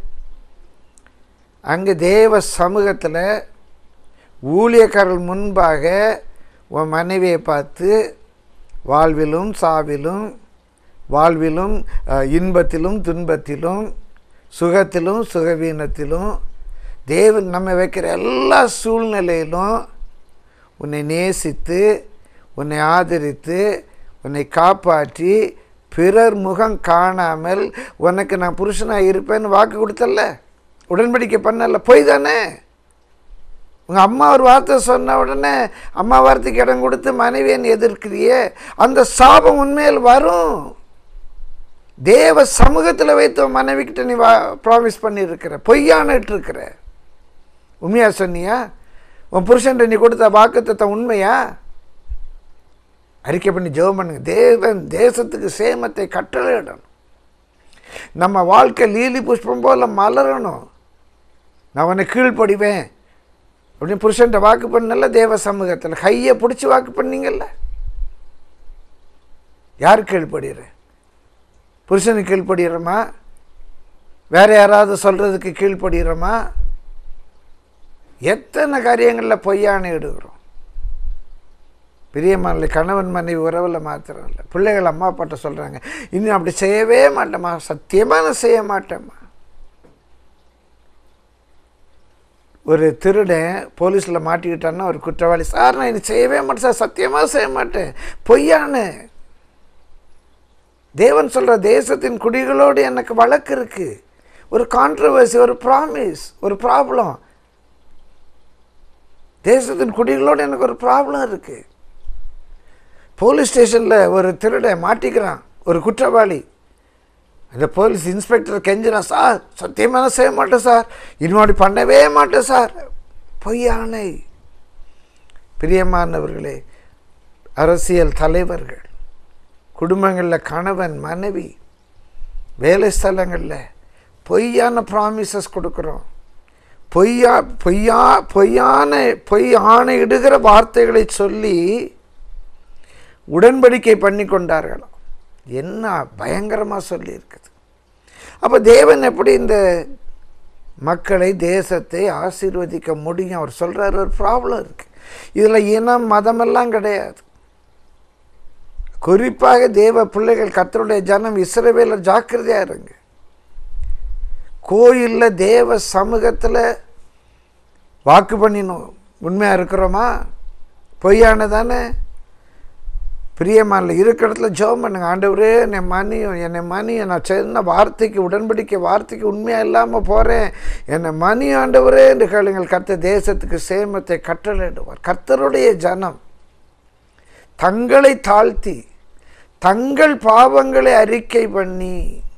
அங்கே தேவ சமூகத்தில் ஊழியக்காரர்கள் முன்பாக உன் மனைவியை பார்த்து வாழ்விலும் சாவிலும், வாழ்விலும் இன்பத்திலும் துன்பத்திலும், சுகத்திலும் சுகவீனத்திலும், தேவன் நம்ம வைக்கிற எல்லா சூழ்நிலையிலும் உன்னை நேசித்து, உன்னை ஆதரித்து, உன்னை காப்பாற்றி, பிறர் முகம் காணாமல் உனக்கு நான் புருஷனாக இருப்பேன்னு வாக்கு கொடுத்தல்ல, உடன்படிக்கை பண்ணல, போய் தானே. உங்கள் அம்மா ஒரு வார்த்தை சொன்ன உடனே அம்மா வார்த்தைக்கு இடம் கொடுத்து மனைவியன் எதிர்க்கிறியே, அந்த சாபம் உண்மையில் வரும். தேவ சமூகத்தில் வைத்து மனைவிக்கிட்ட நீ வா ப்ராமிஸ் பண்ணியிருக்கிற, பொய்யானிட்டு இருக்கிற. உண்மையா சொன்னியா? உன் புருஷன்ட்ட நீ கொடுத்த வாக்குத்தத்தை உண்மையா? அறிக்கை பண்ணி ஜெபம் பண்ணுங்க. தேவன் தேசத்துக்கு சேமத்தை கட்டளையிடணும். நம்ம வாழ்க்கை லீலி புஷ்பம் போல மலரணும். நான் உன்னை கீழ்ப்படிவேன் அப்படின்னு புருஷன்ட்ட வாக்கு பண்ணல. தேவ சமூகத்தில் கையை பிடிச்சி வாக்கு பண்ணீங்கல்ல. யார் கீழ்ப்படுகிற? புருஷனுக்கு கீழ்ப்படுகிறோமா? வேற யாராவது சொல்கிறதுக்கு கீழ்ப்படுகிறோமா? எத்தனை காரியங்களில் பொய்யானை எடுக்கிறோம். பிரியமான கணவன் மனைவி உறவில் மாத்திரம் இல்லை, பிள்ளைகள் அம்மா அப்பாட்ட சொல்கிறாங்க, இன்னும் அப்படி செய்யவே மாட்டேம்மா, சத்தியமாக நான் செய்ய மாட்டேம்மா. ஒரு திருடன் போலீஸில் மாட்டிக்கிட்டான்னா ஒரு குற்றவாளி, சார் நான் இது செய்யவே மாட்டேன் சார், சத்தியமாக செய்ய மாட்டேன், பொய்யானு. தேவன் சொல்கிற தேசத்தின் குடிகளோடு எனக்கு வழக்கு இருக்குது, ஒரு கான்ட்ரவர்சி, ஒரு ப்ராமிஸ், ஒரு ப்ராப்ளம். தேசத்தின் குடிகளோடு எனக்கு ஒரு ப்ராப்ளம் இருக்குது. போலீஸ் ஸ்டேஷனில் ஒரு திருடன் மாட்டிக்கிறான், ஒரு குற்றவாளி. அந்த போலீஸ் இன்ஸ்பெக்டர் கெஞ்சிறான், சார் சத்தியமாக செய்ய மாட்டேன் சார், இனிமாடி பண்ணவே மாட்டேன் சார், பொய்யானை. பிரியமானவர்களே, அரசியல் தலைவர்கள், குடும்பங்களில் கணவன் மனைவி, வேலை ஸ்தலங்களில் பொய்யான ப்ராமிசஸ் கொடுக்குறோம். பொய்யா பொய்யா பொய்யான பொய் ஆணை இடுகிற வார்த்தைகளை சொல்லி உடன்படிக்கை பண்ணி கொண்டார்களாம். என்ன பயங்கரமாக சொல்லியிருக்குது. அப்போ தேவன் எப்படி இந்த மக்களை தேசத்தை ஆசீர்வதிக்க முடியும்? அவர் சொல்கிறார், ஒரு ப்ராப்ளம் இருக்குது இதில். இனம் மதமெல்லாம் கிடையாது. குறிப்பாக தேவ பிள்ளைகள், கர்த்தருடைய ஜனம், இஸ்ரவேலர் ஜாக்கிரதையாக இருங்க. கோயிலில் தேவ சமூகத்தில் வாக்கு பண்ணினோம். உண்மையாக இருக்கிறோமா? பொய்யானதானே? பிரியமான இருக்கிற இடத்துல ஜெபம் பண்ணுங்க. ஆண்டவரே என்னை மன்னியும், என்னை மன்னியும், நான் சின்ன வார்த்தைக்கு உடன்படிக்கை வார்த்தைக்கு உண்மையாக இல்லாமல் போகிறேன், என்னை மன்னியும் ஆண்டவரே என்று கேளுங்கள். கர்த்தர் தேசத்துக்கு சேமத்தை கட்டளையிடுவார். கர்த்தருடைய ஜனம் தங்களை தாழ்த்தி தங்கள் பாவங்களை அறிக்கை பண்ணி,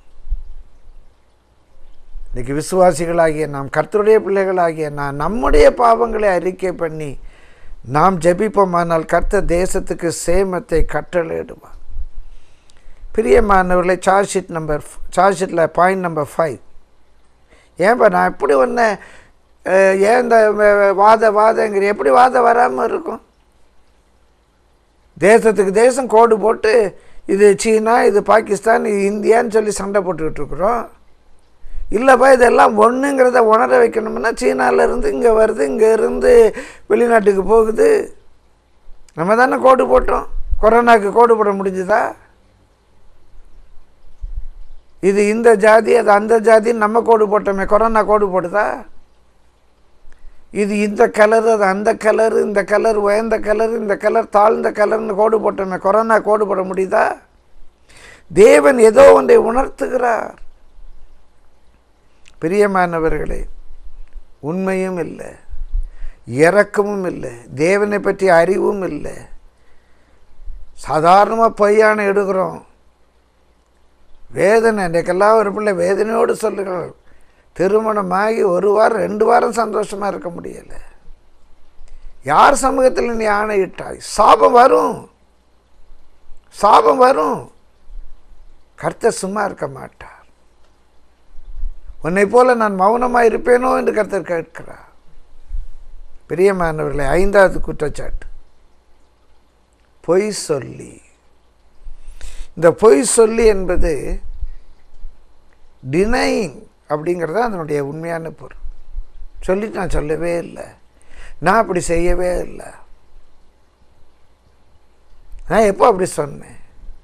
இன்றைக்கி விசுவாசிகளாகிய நாம், கர்த்தருடைய பிள்ளைகளாகிய நான் நம்முடைய பாவங்களை அறிக்கை பண்ணி நாம் ஜெபிப்போமானால் கர்த்தர் தேசத்துக்கு சேமத்தை கட்டளையிடுவார். பிரியமானவர்களை, சார்ஜ் ஷீட் நம்பர் சார்ஜ் ஷீட்டில் பாயிண்ட் நம்பர் ஃபைவ். ஏன்பா நான் எப்படி ஒன்று ஏன் இந்த வாத வாதங்கிற எப்படி வாதம் வராமல் இருக்கும்? தேசத்துக்கு தேசம் கோடு போட்டு இது சீனா, இது பாகிஸ்தான், இது இந்தியான்னு சொல்லி சண்டை போட்டுக்கிட்டு இருக்கிறோம். இல்லைப்பா இதெல்லாம் ஒன்றுங்கிறத உணர வைக்கணும்னா சீனாவிலேருந்து இங்கே வருது, இங்கே இருந்து வெளிநாட்டுக்கு போகுது. நம்ம தானே கோடு போட்டோம். கொரோனாவுக்கு கோடு போட முடிஞ்சுதா? இது இந்த ஜாதி, அது அந்த ஜாதின்னு நம்ம கோடு போட்டோமே, கொரோனா கோடு போடுதா? இது இந்த கலரு, அது அந்த கலரு, இந்த கலர் உயர்ந்த கலர், இந்த கலர் தாழ்ந்த கலர்னு கோடு போட்டோமே, கொரோனா கோடு போட முடியுதா? தேவன் ஏதோ ஒன்றை உணர்த்துகிறார். பிரியமானவர்களே, உண்மையும் இல்லை, இரக்கமும் இல்லை, தேவனை பற்றி அறிவும் இல்லை, சாதாரணமாக பொய்யான எடுக்கிறோம். வேதனை, இன்றைக்கெல்லாம் ஒரு பிள்ளை வேதனையோடு சொல்லுங்கள், திருமணமாகி ஒரு வாரம் ரெண்டு வாரம் சந்தோஷமாக இருக்க முடியலை. யார் சமூகத்தில் நீ ஆணையிட்டாய்? சாபம் வரும், சாபம் வரும். கர்த்தர் சும்மா இருக்க மாட்டார். உன்னை போல நான் மௌனமாக இருப்பேனோ என்று கர்த்தர் கேட்கிறார். பிரியமானவர்களே, ஐந்தாவது குற்றச்சாட்டு பொய் சொல்லி. இந்த பொய் சொல்லி என்பது டினைங் அப்படிங்கிறது அதனுடைய உண்மையான பொருள். சொல்லிட்டு நான் சொல்லவே இல்லை, நான் அப்படி செய்யவே இல்லை, நான் எப்போ அப்படி சொன்னேன்?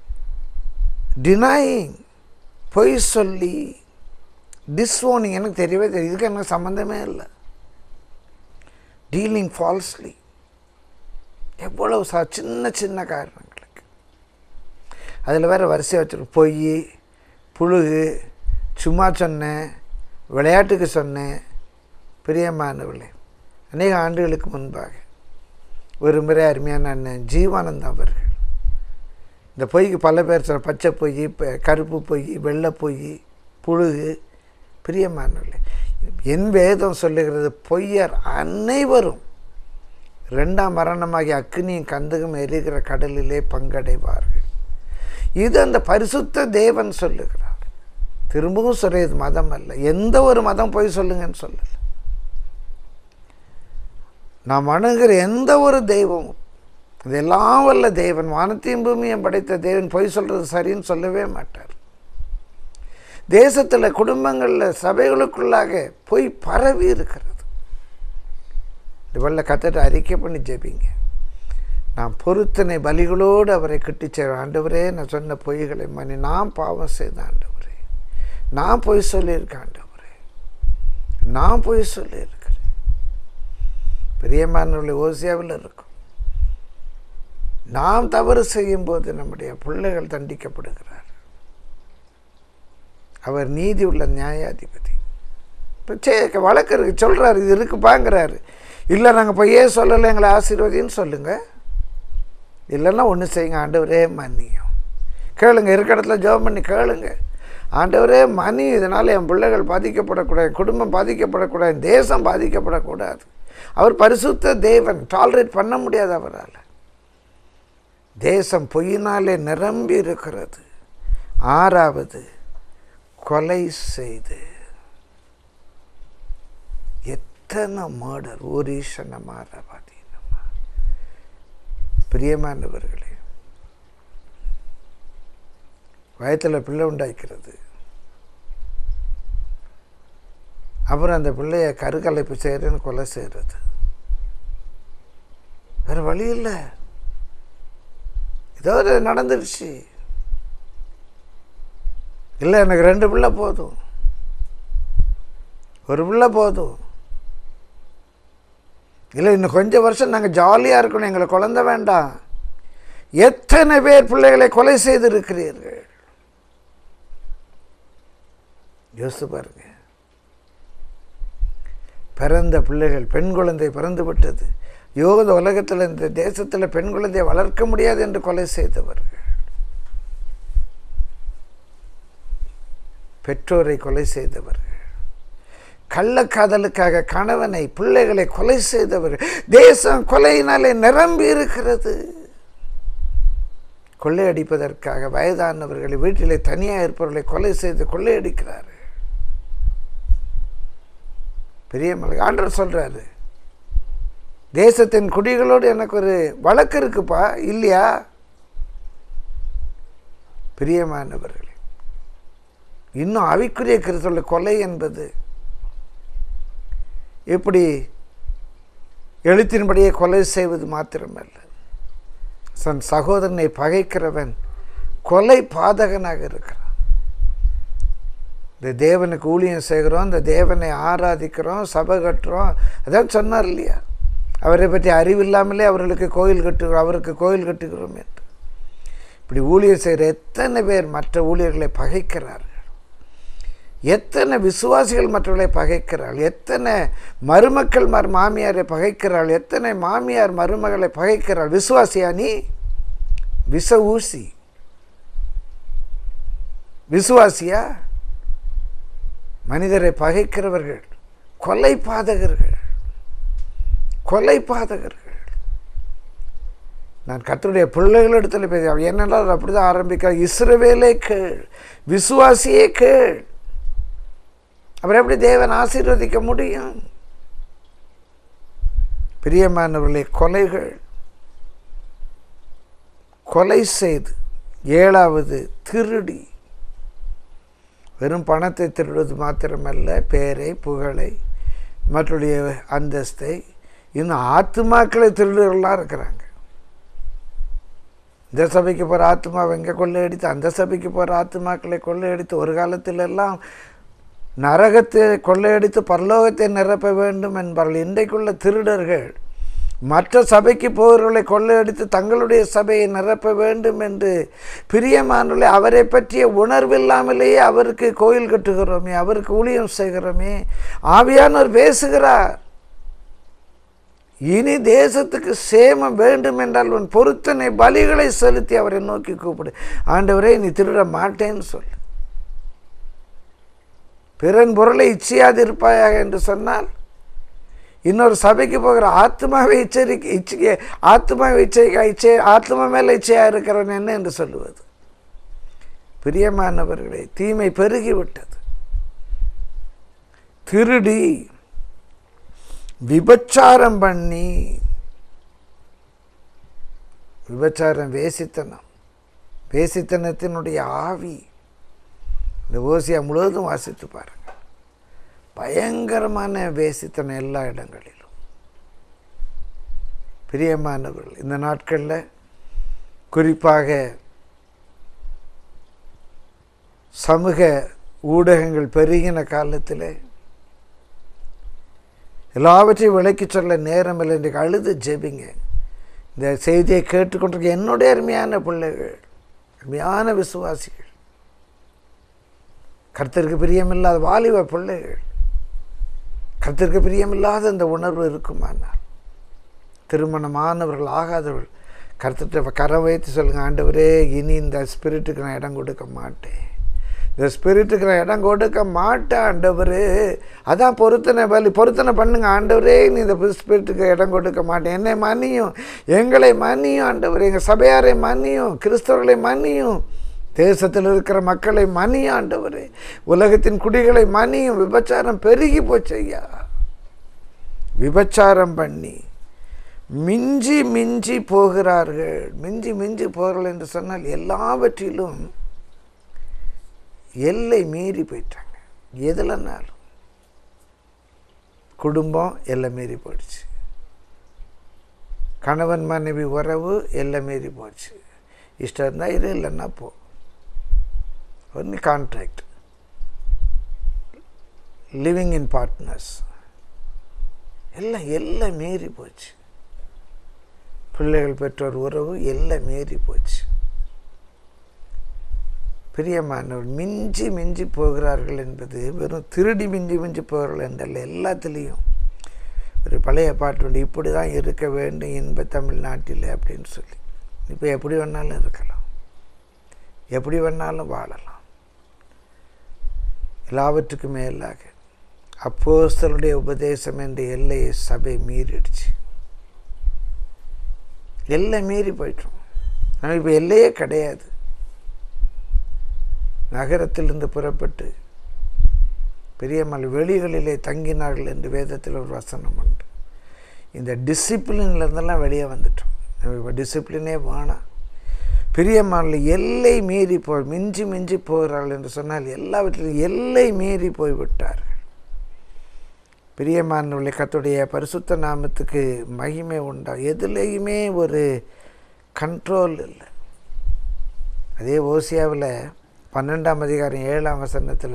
டினைங், பொய் சொல்லி. டிஸ்ஓனிங் எனக்கு தெரியவே தெரியும், இதுக்கு எனக்கு சம்மந்தமே இல்லை. டீலிங் ஃபால்ஸ்லி, எவ்வளவு சா சின்ன சின்ன காரணங்களுக்கு அதில் வேறு வரிசை வச்சுருக்கோம். பொய், புழுகு, சும்மா சொன்னேன், விளையாட்டுக்கு சொன்னேன். பிரியமானவர்களே, அநேக ஆண்டுகளுக்கு முன்பாக ஒரு முறை அருமையான அண்ணன் ஜீவானந்தம் அவர்கள் இந்த பொய்க்கு பல பேர் சொல்ல, பச்சை பொய், கருப்பு பொய், வெள்ளை பொய், புழுகு. பிரியமானவர்களே, என் வேதம் சொல்லுகிறது, பொய்யர் அனைவரும் ரெண்டாம் மரணமாகி அக்னியும் கந்தகம் எரிகிற கடலிலே பங்கடைவார்கள். இது அந்த பரிசுத்த தேவன் சொல்லுகிறார். திரும்பவும் சொல்றது மதம் அல்ல, எந்த ஒரு மதம் பொய் சொல்லுங்கன்னு சொல்லல. நாம் அணுகிற எந்த ஒரு தெய்வமும், இதெல்லாம் வல்ல தேவன், வானத்தையும் பூமியும் படைத்த தேவன் பொய் சொல்கிறது சரின்னு சொல்லவே மாட்டார். தேசத்தில், குடும்பங்களில், சபைகளுக்குள்ளாக பொய் பரவி இருக்கிறது. இதுவல்ல கத்தட்ட அறிக்கை பண்ணி ஜெபிங்க. நான் பொருத்தனை பலிகளோடு அவரை கிட்டிச்சேன். ஆண்டவரே, நான் சொன்ன பொய்களை மன்னி, நான் பாவம் செய்த ஆண்டவரே, நான் பொய் சொல்லியிருக்கேன் ஆண்டவரே, நான் பொய் சொல்லியிருக்கிறேன். பிரியமானவர்களை, ஓசியாவில் இருக்கும், நாம் தவறு செய்யும்போது நம்முடைய பிள்ளைகள் தண்டிக்கப்படுகிறார். அவர் நீதி உள்ள நியாயாதிபதி. இப்போ சே வழக்கு இருக்கு, சொல்கிறார், இது இருக்குப்பாங்கிறாரு. இல்லை நாங்கள் பொய்யே சொல்லலை, எங்களை ஆசீர்வதின்னு சொல்லுங்கள். இல்லைன்னா ஒன்று செய்யுங்க, ஆண்டவரே மன்னியும். கேளுங்க, இருக்க இடத்துல ஜெபம் பண்ணி கேளுங்க. ஆண்டவரே மன்னி, இதனால் என் பிள்ளைகள் பாதிக்கப்படக்கூடாது, என் குடும்பம் பாதிக்கப்படக்கூடாது, தேசம் பாதிக்கப்படக்கூடாது. அவர் பரிசுத்த தேவன், டாலரேட் பண்ண முடியாது அவரால். தேசம் பொய்யினாலே நிரம்பி இருக்கிறது. ஆறாவது, கொலை செய்து. எத்தனை மர்டர், ஊரீஷன மாறவாதீனமா. பிரியமானவர்களே, வயத்தில் பிள்ளை உண்டாக்கிறது, அப்புறம் அந்த பிள்ளைய கருக்கலைப்பு செய்கிறேன்னு கொலை செய்கிறது. வேறு வழி இல்லை, ஏதோ நடந்துருச்சு. இல்லை எனக்கு ரெண்டு பிள்ளை போதும், ஒரு பிள்ளை போதும். இல்லை இன்னும் கொஞ்சம் வருஷம் நாங்கள் ஜாலியாக இருக்கணும், எங்களை குழந்தை வேண்டாம். எத்தனை பேர் பிள்ளைகளை கொலை செய்திருக்கிறீர்கள் யோசித்து பாருங்க. பிறந்த பிள்ளைகள், பெண் குழந்தை பிறந்து விட்டது, யோக உலகத்தில் இந்த தேசத்தில் பெண் குழந்தையை வளர்க்க முடியாது என்று கொலை செய்தவர்கள், பெற்றோரை கொலை செய்தவர்கள், கள்ளக்காதலுக்காக கணவனை பிள்ளைகளை கொலை செய்தவர்கள். தேசம் கொலையினாலே நிரம்பி இருக்கிறது. கொள்ளையடிப்பதற்காக வயதானவர்களை, வீட்டிலே தனியாக இருப்பவர்களை கொலை செய்து கொள்ளையடிக்கிறார்கள். பெரிய மலை ஆண்டவர் சொல்றாரு, தேசத்தின் குடிகளோடு எனக்கு ஒரு வழக்கு இருக்குப்பா, இல்லையா? பிரியமானவர்களே, இன்னும் ஆவிக்குரிய கிறிஸ்தவ கொலை என்பது எப்படி எழுத்தின்படியே கொலை செய்வது மாத்திரமல்ல, தன் சகோதரனை பகைக்கிறவன் கொலை பாதகனாக இருக்கிறான். இந்த தேவனுக்கு ஊழியம் செய்கிறோம், இந்த தேவனை ஆராதிக்கிறோம், சபை கட்டுறோம், அதான் சொன்னார் இல்லையா, அவரை பற்றி அறிவில்லாமலே அவர்களுக்கு கோயில் கட்டுகிறோம், அவருக்கு கோயில் கட்டுகிறோம் என்று. இப்படி ஊழியம் செய்கிற எத்தனை பேர் மற்ற ஊழியர்களை பகைக்கிறார்கள், எத்தனை விசுவாசிகள் மற்றவர்களை பகைக்கிறார்கள், எத்தனை மருமக்கள் மர் மாமியாரை பகைக்கிறார்கள், எத்தனை மாமியார் மருமகளை பகைக்கிறாள். விசுவாசியா நீ? விச ஊசி விசுவாசியா? மனிதரை பகைக்கிறவர்கள் கொலை பாதகர்கள், கொலை பாதகர்கள். நான் கர்த்தருடைய பிள்ளைகளிடத்தில் பேச என்னென்றால் அப்படிதான் ஆரம்பிக்க, இஸ்ரவேலே கேள், விசுவாசியே கேள். அப்புறம் எப்படி தேவன் ஆசீர்வதிக்க முடியும்? பிரியமானவர்களே, கொலைகள், கொலை செய்து, ஏழாவது திருடி, வெறும் பணத்தை திருடுவது மாத்திரமல்ல, பேரை புகழை மற்றுடைய அந்தஸ்தை, இன்னும் ஆத்துமாக்களை திருடுகளாக இருக்கிறாங்க. இந்த சபைக்கு போகிற ஆத்மாவை எங்கே கொள்ளையடித்து, அந்த சபைக்கு போகிற ஆத்மாக்களை கொள்ளையடித்து, ஒரு காலத்தில் எல்லாம் நரகத்தை கொள்ளையடித்து பரலோகத்தை நிரப்ப வேண்டும் என்பார்கள். இன்றைக்குள்ள திருடர்கள் மற்ற சபைக்கு போகிறவர்களை கொள்ளையடித்து தங்களுடைய சபையை நிரப்ப வேண்டும் என்று பிரியமானவர்களே, அவரை பற்றிய உணர்வில்லாமலேயே அவருக்கு கோயில் கட்டுகிறோமே, அவருக்கு ஊழியம் செய்கிறோமே. ஆவியானவர் பேசுகிறார், இனி தேசத்துக்கு சேமம் வேண்டும் என்றால் உன் பொருத்தனை பலிகளை செலுத்தி அவரை நோக்கி கூப்பிடு. ஆண்டவரே, நீ திருட மாட்டேன்னு சொல்லு. பிறன் பொருளை இச்சையாதிருப்பாயாக என்று சொன்னால், இன்னொரு சபைக்கு போகிற ஆத்மாவை இச்சரிக்கை இச்சை ஆத்மாவை இச்சை இச்சை ஆத்மா மேலே இச்சையாக இருக்கிறவன் என்ன என்று சொல்லுவது? பிரியமானவர்களே, தீமை பெருகிவிட்டது. திருடி, விபச்சாரம் பண்ணி, விபச்சாரம் வேசித்தனம், வேசித்தனத்தினுடைய ஆவி. இந்த ஓசியா முழுவதும் வாசித்து பாருங்க, பயங்கரமான வேசித்தனம் எல்லா இடங்களிலும். பிரியமானவர்கள், இந்த நாட்களில் குறிப்பாக சமூக ஊடகங்கள் பெருகின காலத்தில் எல்லாவற்றையும் விளக்கி சொல்ல நேரம் இல்லை. இன்றைக்கு அழுது ஜெபிங்க. இந்த செய்தியை கேட்டுக்கொண்டிருக்க என்னுடைய அருமையான பிள்ளைகள், அருமையான விசுவாசிகள், கர்த்தருக்கு பிரியமில்லாத வாலிப பிள்ளைகள், கர்த்தருக்கு பிரியமில்லாத இந்த உணர்வு இருக்குமானால், திருமணமானவர்கள் ஆகாதவர்கள் கர்த்தர்கிட்ட கரம் வைத்து சொல்லுங்கள், ஆண்டவரே, இனி இந்த ஸ்பிரிட்டுக்கு நான் இடம் கொடுக்க மாட்டேன், இந்த ஸ்பிரிட்டுக்கு நான் இடம் கொடுக்க மாட்டேன் ஆண்டவரே. அதான் பொருத்தனை பலி, பொருத்தனை பண்ணுங்க ஆண்டவரே, நீ இந்த ஸ்பிரிட்டுக்கு இடம் கொடுக்க மாட்டேன், என்னை மன்னியும், எங்களை மன்னியும் ஆண்டவரே, எங்கள் சபையாரை மன்னியும், கிறிஸ்தவர்களை மன்னியும், தேசத்தில் இருக்கிற மக்களை மன்னியும் ஆண்டவரே, உலகத்தின் குடிகளை மன்னியும். விபச்சாரம் பெருகி போச்சு ஐயா. விபச்சாரம் பண்ணி மிஞ்சி மிஞ்சி போகிறார்கள். மிஞ்சி மிஞ்சி போகிறார்கள் என்று சொன்னால் எல்லாவற்றிலும் எல்லை மீறி போயிட்டாங்க. எதுலனாலும் குடும்பம் எல்லை மீறி போயிடுச்சு, கணவன் மனைவி உறவு எல்லை மீறி போச்சு. இஷ்டம் இருந்தால் இது, இல்லைன்னா போ. Only contract, living in partners எல்லாம் எல்லாம் மீறி போச்சு. பிள்ளைகள் பெற்றோர் உறவு எல்லாம் மீறி போச்சு. பிரியமானவர், மிஞ்சி மிஞ்சி போகிறார்கள் என்பது வெறும் திருடி மிஞ்சி மிஞ்சி போகிறார்கள் என்றல்ல, எல்லாத்துலேயும் ஒரு பழைய பாட்டு உண்டு, இப்படி தான் இருக்க வேண்டும் இன்ப தமிழ்நாட்டில் அப்படின்னு சொல்லி. இப்போ எப்படி வேணாலும் இருக்கலாம், எப்படி வேணாலும் வாழலாம். எல்லாவற்றுக்கும் மேலாக அப்போஸ்தலருடைய உபதேசம் என்ற எல்லையை சபை மீறிடுச்சு. எல்லை மீறி போயிட்டோம். நம்ம இப்போ எல்லையே கிடையாது. நகரத்திலிருந்து புறப்பட்டு பெரியம்மாள் வெளிகளிலே தங்கினார்கள் என்று வேதத்தில் ஒரு வசனம் உண்டு. இந்த டிசிப்ளின்லேருந்தெல்லாம் வெளியே வந்துட்டோம். நம்ம இப்போ டிசிப்ளினே வேணாம். பெரியம்மாள் எல்லை மீறி போய் மிஞ்சி மிஞ்சி போகிறார்கள் என்று சொன்னால் எல்லாவற்றிலும் எல்லை மீறி போய்விட்டார்கள். பிரியமானவர்களே, கர்த்தருடைய பரிசுத்த நாமத்துக்கு மகிமை உண்டா. எதுலேயுமே ஒரு கண்ட்ரோல் இல்லை. அதே ஓசியாவில் பன்னெண்டாம் அதிகாரம் ஏழாம் வசனத்தில்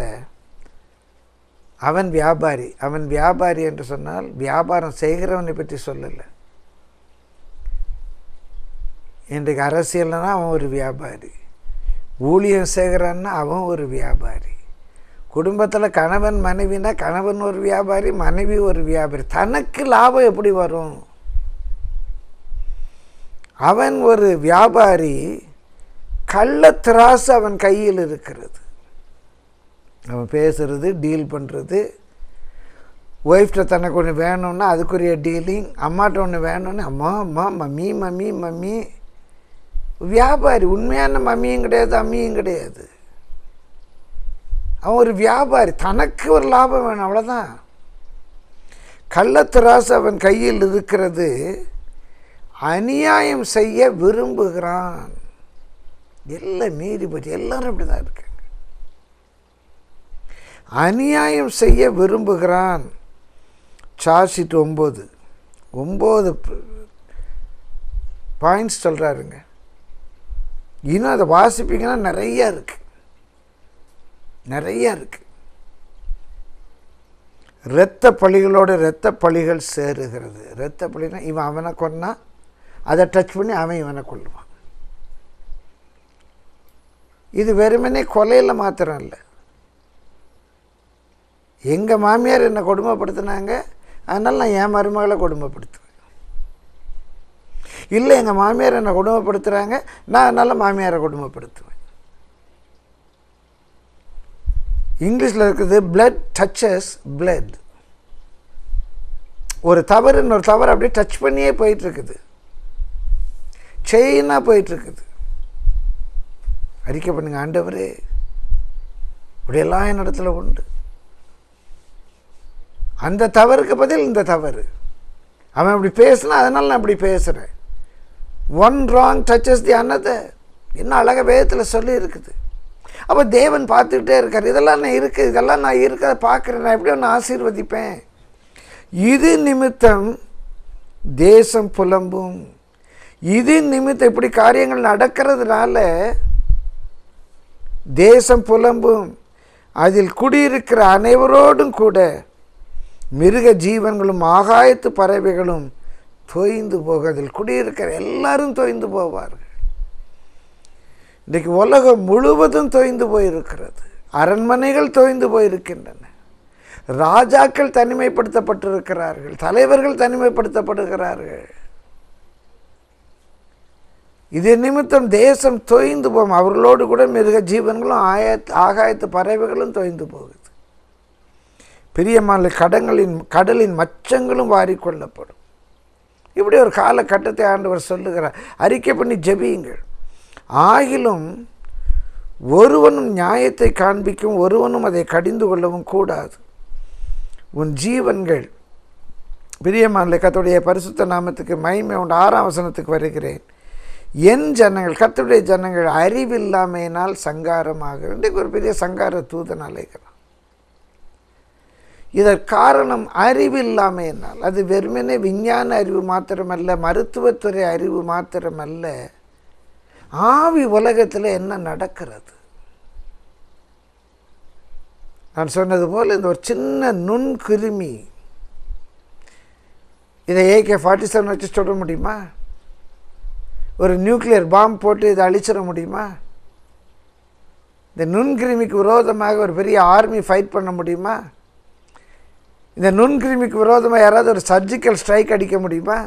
அவன் வியாபாரி, அவன் வியாபாரி என்று சொன்னால் வியாபாரம் செய்கிறவனை பற்றி சொல்லலை. இன்றைக்கு அரசியல்னா அவன் ஒரு வியாபாரி, ஊழியம் செய்கிறான்னா அவன் ஒரு வியாபாரி, குடும்பத்தில் கணவன் மனைவினா கணவன் ஒரு வியாபாரி, மனைவி ஒரு வியாபாரி. தனக்கு லாபம் எப்படி வரும்? அவன் ஒரு வியாபாரி. கள்ளத்திராசு அவன் கையில் இருக்கிறது. அவன் பேசுறது, டீல் பண்ணுறது. ஒய்ஃப்ட தனக்கு ஒன்று வேணும்னா அதுக்குரிய டீலிங், அம்மாட்ட ஒன்று வேணும்னு அம்மா அம்மா மம்மி மம்மி மம்மி. வியாபாரி. உண்மையான மம்மியும் கிடையாது, அம்மியும் கிடையாது. அவன் ஒரு வியாபாரி. தனக்கு ஒரு லாபம் வேணும், அவ்வளோதான். கள்ளத்திராசு அவன் கையில் இருக்கிறது. அநியாயம் செய்ய விரும்புகிறான். எல்லாம் மீறி போச்சு. எல்லாரும் அப்படி தான் இருக்காங்க. அநியாயம் செய்ய விரும்புகிறான். சார்ஜிட்டு ஒம்பது ஒம்பது பாயிண்ட்ஸ் சொல்கிறாருங்க. இன்னும் அதை வாசிப்பீங்கன்னா நிறையா இருக்குது, நிறையா இருக்குது. இரத்த பழிகளோடு இரத்த பழிகள் சேருகிறது. இரத்த பழினா இவன் அவனை கொன்னா அதை டச் பண்ணி அவன் இவனை கொல்லுவான். இது வெறுமனே கொலையில் மாத்திரம் இல்லை. எங்கள் மாமியார் என்னை கொடுமைப்படுத்தினாங்க, அதனால் நான் என் மருமகளை கொடுமைப்படுத்துவேன். இல்லை, எங்கள் மாமியார் என்னை கொடுமைப்படுத்துகிறாங்க, நான் அதனால் மாமியாரை கொடுமைப்படுத்துவேன். இங்கிலீஷில் இருக்குது பிளட் டச்சஸ் பிளட். ஒரு தவறு இன்னொரு தவறு அப்படியே டச் பண்ணியே போயிட்டுருக்குது, செயினாக போயிட்டுருக்குது. அறிக்கை பண்ணுங்க, ஆண்டவரே இப்படியெல்லாம் என் இடத்துல உண்டு. அந்த தவறுக்கு பதில் இந்த தவறு. அவன் அப்படி பேசினா அதனால் நான் அப்படி பேசுகிறேன். One wrong touches the another. என்ன அழகாக வேதத்தில் சொல்லி இருக்குது. அப்போ தேவன் பார்த்துக்கிட்டே இருக்கார். இதெல்லாம் நான் இருக்குது, இதெல்லாம் நான் இருக்கிறத பார்க்குறேன், நான் எப்படி ஒன்று ஆசீர்வதிப்பேன். இது நிமித்தம் தேசம் புலம்பும். இது நிமித்தம் இப்படி காரியங்கள் நடக்கிறதுனால தேசம் புலம்பும். அதில் குடியிருக்கிற அனைவரோடும் கூட மிருக ஜீவன்களும் ஆகாயத்து பறவைகளும் தொய்ந்து போக, அதில் குடியிருக்கிற எல்லாரும் தொய்ந்து போவார்கள். இன்றைக்கு உலகம் முழுவதும் தொய்ந்து போயிருக்கிறது. அரண்மனைகள் தொய்ந்து போயிருக்கின்றன. ராஜாக்கள் தனிமைப்படுத்தப்பட்டிருக்கிறார்கள், தலைவர்கள் தனிமைப்படுத்தப்படுகிறார்கள். இது நிமித்தம் தேசம் தொய்ந்து போகும். அவர்களோடு கூட மிருக ஜீவன்களும் ஆய ஆகாயத்து பறவைகளும் தொய்ந்து போகுது. பிரியமான கடங்களின் கடலின் மச்சங்களும் வாரிக்கொள்ளப்படும். இப்படி ஒரு காலகட்டத்தை ஆண்டவர் சொல்லுகிறார். அறிக்கை பண்ணி ஜெபியுங்கள். ஆகிலும் ஒருவனும் நியாயத்தை காண்பிக்கும், ஒருவனும் அதை கடிந்து கொள்ளவும் கூடாது. உன் ஜீவன்கள் பிரியமான கர்த்தருடைய பரிசுத்த நாமத்துக்கு மகிமை உண்டு. ஆறாம் வசனத்துக்கு வருகிறேன். என் ஜனங்கள், கர்த்தருடைய ஜனங்கள் அறிவில்லாமையினால் சங்காரமாக. இன்றைக்கு ஒரு பெரிய சங்கார தூதன் அழைக்கிறான். இதற்கு காரணம் அறிவில்லாமையினால். அது வெறுமனே விஞ்ஞான அறிவு மாத்திரமல்ல, மருத்துவத்துறை அறிவு மாத்திரமல்ல, ஆவி உலகத்தில் என்ன நடக்கிறது நான் சொன்னது போல் இந்த ஒரு சின்ன நுண்கிருமி இதை ஏகே ஃபார்ட்டி செவன் வச்சு சுட முடியுமா? ஒரு நியூக்ளியர் பாம்பு போட்டு இதை அழிச்சிட முடியுமா? இந்த நுண்கிருமிக்கு விரோதமாக ஒரு பெரிய ஆர்மி ஃபைட் பண்ண முடியுமா? இந்த நுண்கிருமிக்கு விரோதமாக யாராவது ஒரு சர்ஜிக்கல் ஸ்ட்ரைக் அடிக்க முடியுமா?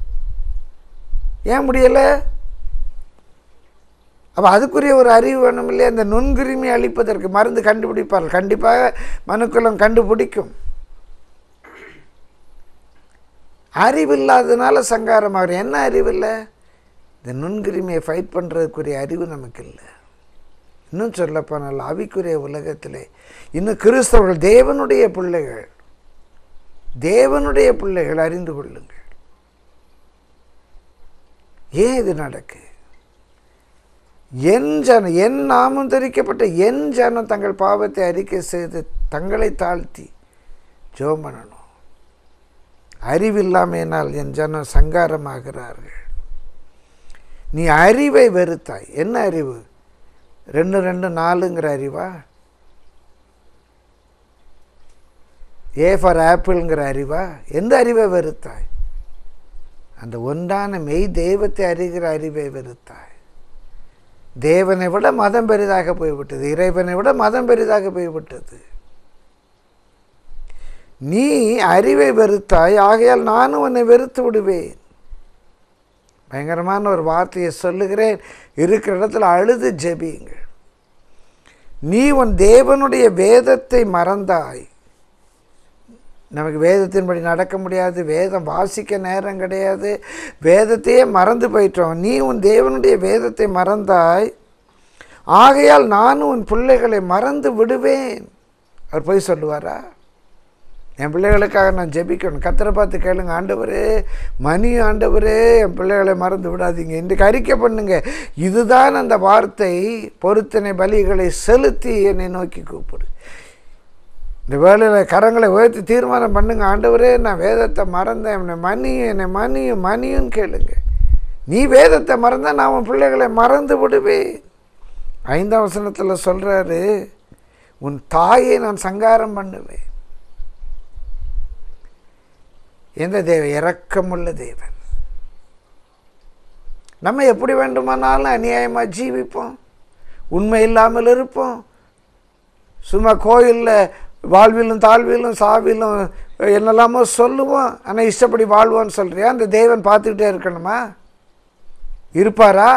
ஏன் முடியலை? அப்போ அதுக்குரிய ஒரு அறிவு வேணும் இல்லையா? இந்த நுண்கிருமி அழிப்பதற்கு மருந்து கண்டுபிடிப்பார்கள். கண்டிப்பாக மனுக்குலம் கண்டுபிடிக்கும். அறிவு இல்லாததுனால சங்காரமாகிற. என்ன அறிவு இல்லை? இந்த நுண்கிருமியை ஃபைட் பண்ணுறதுக்குரிய அறிவு நமக்கு இல்லை. இன்னும் சொல்லப்போனால் ஆவிக்குரிய உலகத்திலே இன்னும் கிறிஸ்தவர்கள் தேவனுடைய பிள்ளைகள், தேவனுடைய பிள்ளைகள் அறிந்து கொள்ளுங்கள். ஏன் இது நடக்கு? என் ஜனம், என் நாமம் தரிக்கப்பட்ட என் ஜனம் தங்கள் பாவத்தை அறிக்கை செய்து தங்களை தாழ்த்தி ஜெபம் பண்ணணும். அறிவில்லாமையினால் என் ஜனம் சங்காரமாகிறார்கள். நீ அறிவை வெறுத்தாய். என்ன அறிவு? ரெண்டு ரெண்டு நாலுங்கிற அறிவா? ஏ ஃபார் ஆப்பிள்ங்கிற அறிவா? எந்த அறிவை வெறுத்தாய்? அந்த ஒன்றான மெய் தெய்வத்தை அறிகிற அறிவை வெறுத்தாய். தேவனை விட மதம் பெரிதாக போய்விட்டது. இறைவனை விட மதம் பெரிதாக போய்விட்டது. நீ அறிவை வெறுத்தாய், ஆகையால் நானும் உன்னை வெறுத்து விடுவேன். பயங்கரமான ஒரு வார்த்தையை சொல்லுகிறேன். இருக்கிற இடத்துல அழுது ஜெபியுங்கள். நீ உன் தேவனுடைய வேதத்தை மறந்தாய். நமக்கு வேதத்தின்படி நடக்க முடியாது, வேதம் வாசிக்க நேரம் கிடையாது, வேதத்தையே மறந்து போயிட்டோம். நீ உன் தேவனுடைய வேதத்தை மறந்தாய், ஆகையால் நானும் உன் பிள்ளைகளை மறந்து விடுவேன். அவர் போய் சொல்லுவாரா? என் பிள்ளைகளுக்காக நான் ஜெபிக்கணும். கர்த்தரை பார்த்து கேளுங்க, ஆண்டவரே மணி ஆண்டவரே என் பிள்ளைகளை மறந்து விடாதீங்க. இன்றைக்கு அறிக்கை பண்ணுங்க. இதுதான் அந்த வார்த்தை. பொருத்தனை பலிகளை செலுத்தி என்னை நோக்கி கூப்பிடு. இந்த வேளையில் கரங்களை உயர்த்தி தீர்மானம் பண்ணுங்க. ஆண்டவரே நான் வேதத்தை மறந்தேன், என்னை மணியும் என்னை மணியும் மணியும் கேளுங்க. நீ வேதத்தை மறந்தால் நான் உன் பிள்ளைகளை மறந்து விடுவேன். ஐந்தாம் வசனத்தில் சொல்கிறாரு, உன் தாயை நான் சங்காரம் பண்ணுவேன். எந்த தேவன்? இரக்கமுள்ள தேவன். நம்ம எப்படி வேண்டுமானாலும் அநியாயமாக ஜீவிப்போம், உண்மை இல்லாமல் இருப்போம், சும்மா கோயிலில் வாழ்விலும் தாழ்விலும் சாவிலும் என்னெல்லாமோ சொல்லுவோம், ஆனால் இஷ்டப்படி வாழ்வோன்னு சொல்கிறியா? அந்த தேவன் பார்த்துக்கிட்டே இருக்கணுமா? இருப்பாரா?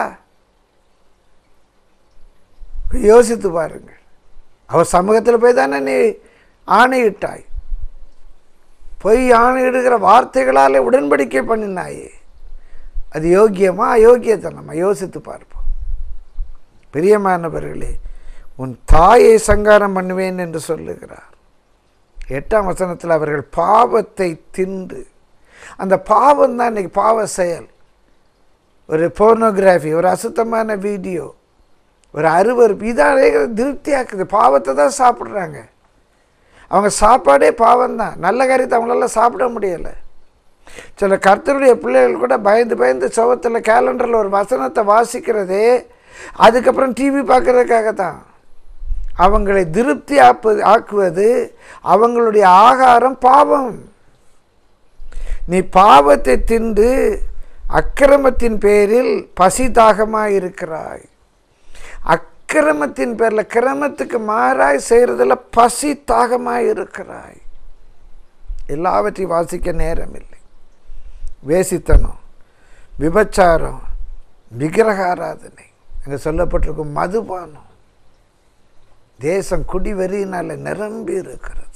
யோசித்து பாருங்கள். அவர் சமூகத்தில் போய் தானே நீ ஆணையிட்டாய். பொய் ஆணையிடுகிற வார்த்தைகளால் உடன்படிக்கை பண்ணினாயே. அது யோக்கியமா அயோக்கியத்தனமா? யோசித்து பார்ப்போம். பிரியமானவர்களே, உன் தாயை சங்காரம் பண்ணுவேன் என்று சொல்லுகிறார். எட்டாம் வசனத்தில் அவர்கள் பாவத்தை தின்று, அந்த பாவம் தான் இன்னைக்கு பாவ செயல். ஒரு போர்னோகிராஃபி, ஒரு அசுத்தமான வீடியோ, ஒரு அருவருப்பு, இதான் திருப்தியாக்குது. பாவத்தை தான் சாப்பிட்றாங்க. அவங்க சாப்பாடே பாவம்தான். நல்ல காரியத்தை அவங்களால சாப்பிட முடியலை. சில கர்த்தருடைய பிள்ளைகள் கூட பயந்து பயந்து சவத்தில் கேலண்டரில் ஒரு வசனத்தை வாசிக்கிறதே அதுக்கப்புறம் டிவி பார்க்குறதுக்காக தான். அவங்களை திருப்தி ஆப்பது ஆக்குவது அவங்களுடைய ஆகாரம் பாவம். நீ பாவத்தை தின்று அக்கிரமத்தின் பேரில் பசி தாகமாக இருக்கிறாய். அக்கிரமத்தின் பேரில் கிரமத்துக்கு மாறாய் செய்கிறதில் பசி தாகமாக இருக்கிறாய். எல்லாவற்றையும் வாசிக்க நேரம் இல்லை. வேசித்தனம், விபச்சாரம், விக்கிரக ஆராதனை, அங்கே சொல்லப்பட்டிருக்கும் மதுபானம். தேசம் குடி வெறியினால் நிரம்பி இருக்கிறது.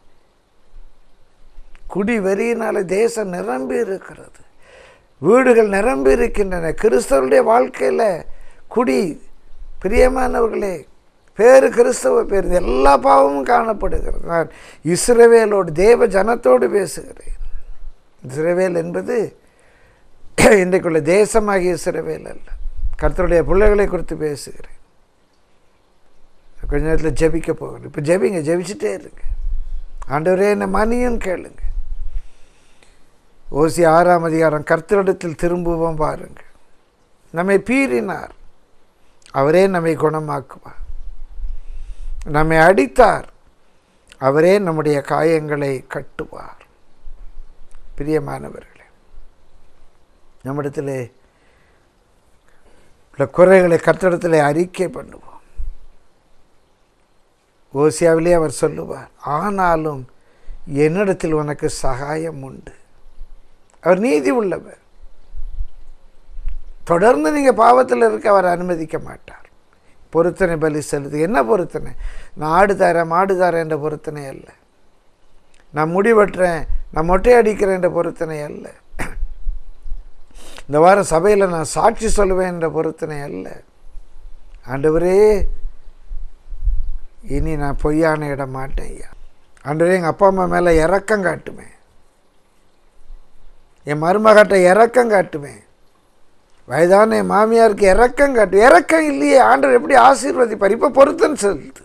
குடி வெறியினால் தேசம் நிரம்பி இருக்கிறது. வீடுகள் நிரம்பி இருக்கின்றன. கிறிஸ்தவருடைய வாழ்க்கையில் குடி, பிரியமானவர்களே, பேரு கிறிஸ்தவ பேர், எல்லா பாவமும் காணப்படுகிறது. நான் இஸ்ரவேலோடு தேவ ஜனத்தோடு பேசுகிறேன். இஸ்ரவேல் என்பது இன்றைக்குள்ள தேசமாகிய இஸ்ரவேல் அல்ல, கர்த்தருடைய பிள்ளைகளை குறித்து பேசுகிறேன். கொஞ்ச நேரத்தில் ஜெபிக்க போகிறேன். இப்போ ஜெபிங்க, ஜெபிச்சுட்டே இருங்க. ஆண்டவரே என்னை மன்னியும் கேளுங்க. ஓசி ஆறாம் அதிகாரம், கர்த்தரிடத்தில் திரும்புவோம் பாருங்கள். நம்மை பீறினார், அவரே நம்மை குணமாக்குவார். நம்மை அடித்தார், அவரே நம்முடைய காயங்களை கட்டுவார். பிரியமானவர்களே, நம்மிடத்திலே உள்ள குறைகளை கர்த்தரிடத்திலே அறிக்கை பண்ணுவோம். ஓசியாவிலே அவர் சொல்லுவார், ஆனாலும் என்னிடத்தில் உனக்கு சகாயம் உண்டு. அவர் நீதி உள்ளவர். தொடர்ந்து நீங்கள் பாவத்தில் இருக்க அவர் அனுமதிக்க மாட்டார். பொருத்தனை பலி செலுத்து. என்ன பொருத்தனை? நான் ஆடு தரேன் மாடு தரேன் என்ற பொருத்தனை அல்ல. நான் முடி வெட்டுறேன், நான் மொட்டை அடிக்கிறேன் என்ற பொருத்தனை அல்ல. இந்த வாரம் சபையில் நான் சாட்சி சொல்லுவேன் என்ற பொருத்தனை அல்ல. ஆண்டவரே, இனி நான் பொய்யான இட மாட்டேன் ஐயா. ஆண்டவரே, எங்கள் அப்பா அம்மா மேலே இரக்கம் காட்டுவேன். என் மருமகிட்ட இரக்கம் காட்டுவேன். வயதான என் மாமியாருக்கு இரக்கம் காட்டு. இரக்கம் இல்லையே, ஆண்டவர் எப்படி ஆசீர்வதிப்பார்? இப்போ பொருத்தனை செலுத்து.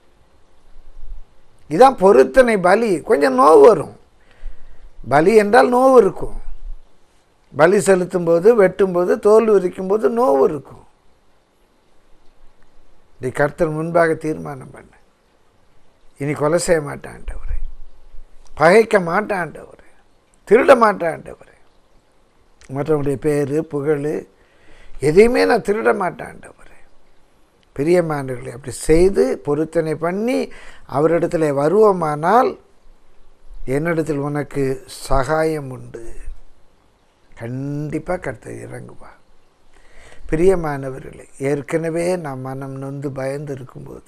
இதான் பொருத்தனை பலி. கொஞ்சம் நோவு வரும். பலி என்றால் நோவு இருக்கும். பலி செலுத்தும் போது, வெட்டும்போது, தோல் உரிக்கும் போது நோவு இருக்கும். நீ கர்த்தர் முன்பாக தீர்மானம் பண்ண, இனி கொலை செய்ய மாட்டான்டவரே, பகைக்க மாட்டான்டவரே, திருட மாட்டான்டவரே, மற்றவங்களுடைய பேர் புகழ் எதையுமே நான் திருட மாட்டான்டவரே. பிரியமானவர்களே, அப்படி செய்து பொருத்தனை பண்ணி அவரிடத்தில் வருவோமானால் என்னிடத்தில் உனக்கு சகாயம் உண்டு. கண்டிப்பாக கர்த்தர் இறங்குவார். பிரியமானவர்களே, ஏற்கனவே நான் மனம் நொந்து பயந்து இருக்கும்போது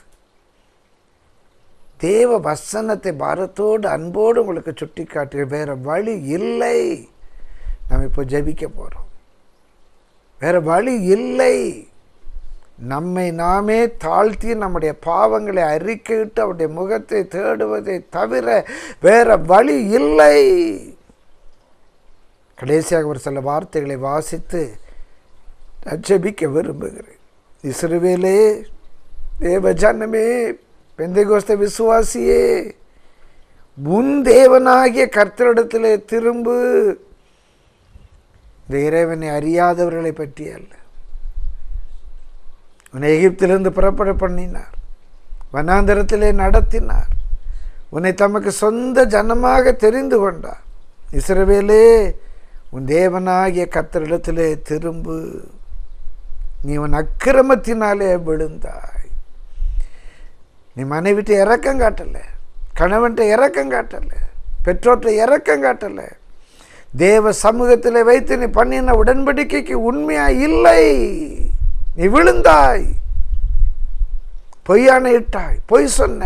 தேவ வசனத்தை பாரத்தோடு அன்போடு உங்களுக்கு சுட்டி காட்டுகிற வேறு வழி இல்லை. நம்ம இப்போ ஜெபிக்க போகிறோம். வேறு வழி இல்லை. நம்மை நாமே தாழ்த்தி நம்முடைய பாவங்களை அறிக்கையிட்டு அவருடைய முகத்தை தேடுவதை தவிர வேறு வழி இல்லை. கடைசியாக ஒரு சில வார்த்தைகளை வாசித்து ஜெபிக்க விரும்புகிறேன். இஸ்ரவேலே, தேவ ஜனமே, பெந்தேகோஸ்தே விசுவாசியே, உன் தேவனாகிய கர்த்தரிடத்திலே திரும்பு. இந்த இறைவனை அறியாதவர்களை பற்றி அல்ல. உன்னை எகிப்திலிருந்து புறப்பட பண்ணினார், வனாந்தரத்திலே நடத்தினார், உன்னை தமக்கு சொந்த ஜனமாக தெரிந்து கொண்டார். இஸ்ரவேலே, உன் தேவனாகிய கர்த்தரிடத்திலே திரும்பு. நீ உன் அக்கிரமத்தினாலே விழுந்தாய். நீ மனைவிட்ட இரக்கம் காட்டலை, கணவன்கிட்ட இரக்கம் காட்டலை, பெற்றோர்கிட்ட இரக்கம் காட்டலை. தேவ சமூகத்தில் வைத்து நீ பண்ணின உடன்படிக்கைக்கு உண்மையா இல்லை. நீ விழுந்தாய், பொய்யான இட்டாய், பொய் சொன்ன.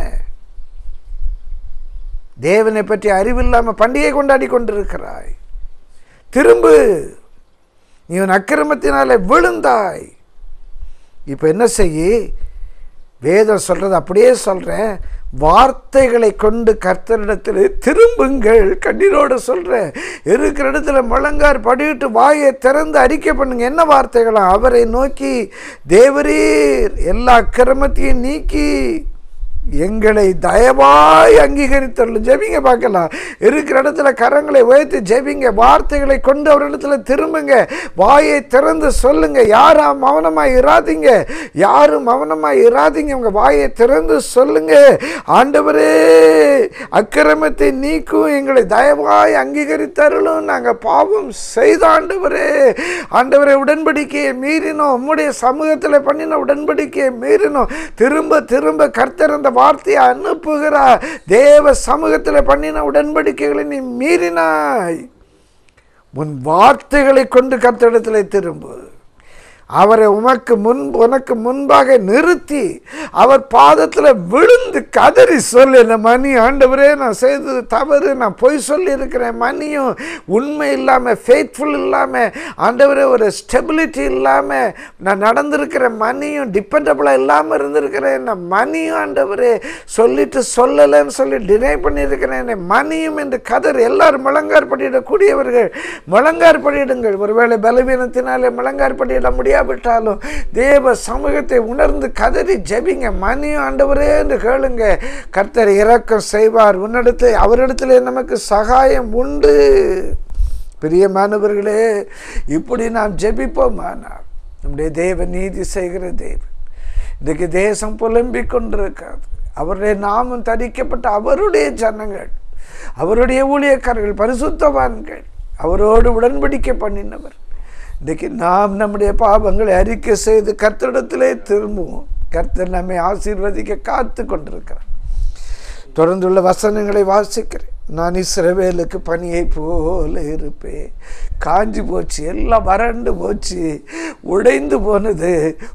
தேவனை பற்றி அறிவில்லாமல் பண்டிகை கொண்டாடி கொண்டிருக்கிறாய். திரும்பு. நீ உன் அக்கிரமத்தினாலே விழுந்தாய். இப்போ என்ன செய்ய? வேதம் சொல்றது அப்படியே சொல்றேன். வார்த்தைகளை கொண்டு கர்த்தரிடத்தில் திரும்புங்கள். கண்ணீரோடு சொல்றேன். இருக்கிற இடத்துல முழங்கார் படிவிட்டு வாயை திறந்து அறிக்கை பண்ணுங்க. என்ன வார்த்தைகளா? அவரை நோக்கி, தேவரீர் எல்லா அக்கிரமத்தையும் நீக்கி எங்களை தயவாய் அங்கீகரித்தருளும். ஜெபிங்க பார்க்கலாம். இருக்கிற இடத்துல கரங்களை உயர்த்தி ஜெபிங்க. வார்த்தைகளை கொண்டு அவரிடத்துல திரும்புங்க. வாயை திறந்து சொல்லுங்க. யாரும் மௌனமாய் இராதீங்க. யாரும் மௌனமாய் இராதீங்க. உங்க வாயை திறந்து சொல்லுங்க. ஆண்டவரே, அக்கிரமத்தை நீக்கும், எங்களை தயவாய் அங்கீகரித்தருளும். நாங்கள் பாவம் செய்த ஆண்டவரே, ஆண்டவரே உடன்படிக்கையை மீறினோம். உம்முடைய சமூகத்தில் பண்ணின உடன்படிக்கையை மீறினோம். திரும்ப திரும்ப கர்த்தர் அந்த வார்த்தையை அனுப்புகிறார். தேவ சமூகத்தில் பண்ணின உடன்படிக்கைகளை நீ மீறினாய். உன் வார்த்தைகளை கொண்டு கர்த்தரிடத்தில் திரும்பு. அவரை உமக்கு முன் உனக்கு முன்பாக நிறுத்தி அவர் பாதத்தில் விழுந்து கதறி சொல்லு, என்ன மணி ஆண்டவரே, நான் செய்தது தவறு, நான் பொய் சொல்லி இருக்கிறேன், மணியும் உண்மை இல்லாமல், ஃபெய்த்ஃபுல் இல்லாமல், ஆண்டவரே ஒரு ஸ்டெபிலிட்டி இல்லாமல் நான் நடந்திருக்கிற, மணியும் டிபெண்டபிளாக இல்லாமல் இருந்திருக்கிறேன், நான் மணியும் ஆண்டவரே சொல்லிட்டு சொல்லலைன்னு சொல்லி டினை பண்ணியிருக்கிறேன், என்னை மணியும் என்று கதறி. எல்லாரும் முழங்கார் படியிடக்கூடியவர்கள் முழங்கார் படியிடுங்கள். ஒருவேளை பலவீனத்தினாலே முழங்கார் படியிட முடியாது விட்டாலும் தேவ சமூகத்தை உணர்ந்து கதறி ஜெபிங்க. மணியும் ஆண்டவரே என்று கேளுங்க. கர்த்தர் இரக்கம் செய்வார். உன்னிடத்தில் அவரிடத்திலே நமக்கு சகாயம் உண்டு. பிரியமானவர்களே, இப்படி நாம் ஜெபிப்போமானால் நம்முடைய தேவ நீதி செய்கிற தேவன். இன்றைக்கு தேசம் புலம்பிக் கொண்டிருக்காது. அவருடைய நாமம் தரிக்கப்பட்ட அவருடைய ஜனங்கள், அவருடைய ஊழியக்காரர்கள், பரிசுத்தவான்கள், அவரோடு உடன்படிக்கை பண்ணினவர். இன்றைக்கு நாம் நம்முடைய பாவங்களை அறிக்கை செய்து கர்த்தரிடத்திலே திரும்புவோம். கர்த்தர் நம்மை ஆசீர்வதிக்க காத்து கொண்டிருக்கிறார். தொடர்ந்துள்ள வசனங்களை வாசிக்கிறேன். நான் இஸ்ரவேலுக்கு பனியை போல இருப்பேன். காஞ்சி போச்சு, எல்லாம் வறண்டு போச்சு, உடைந்து போனது.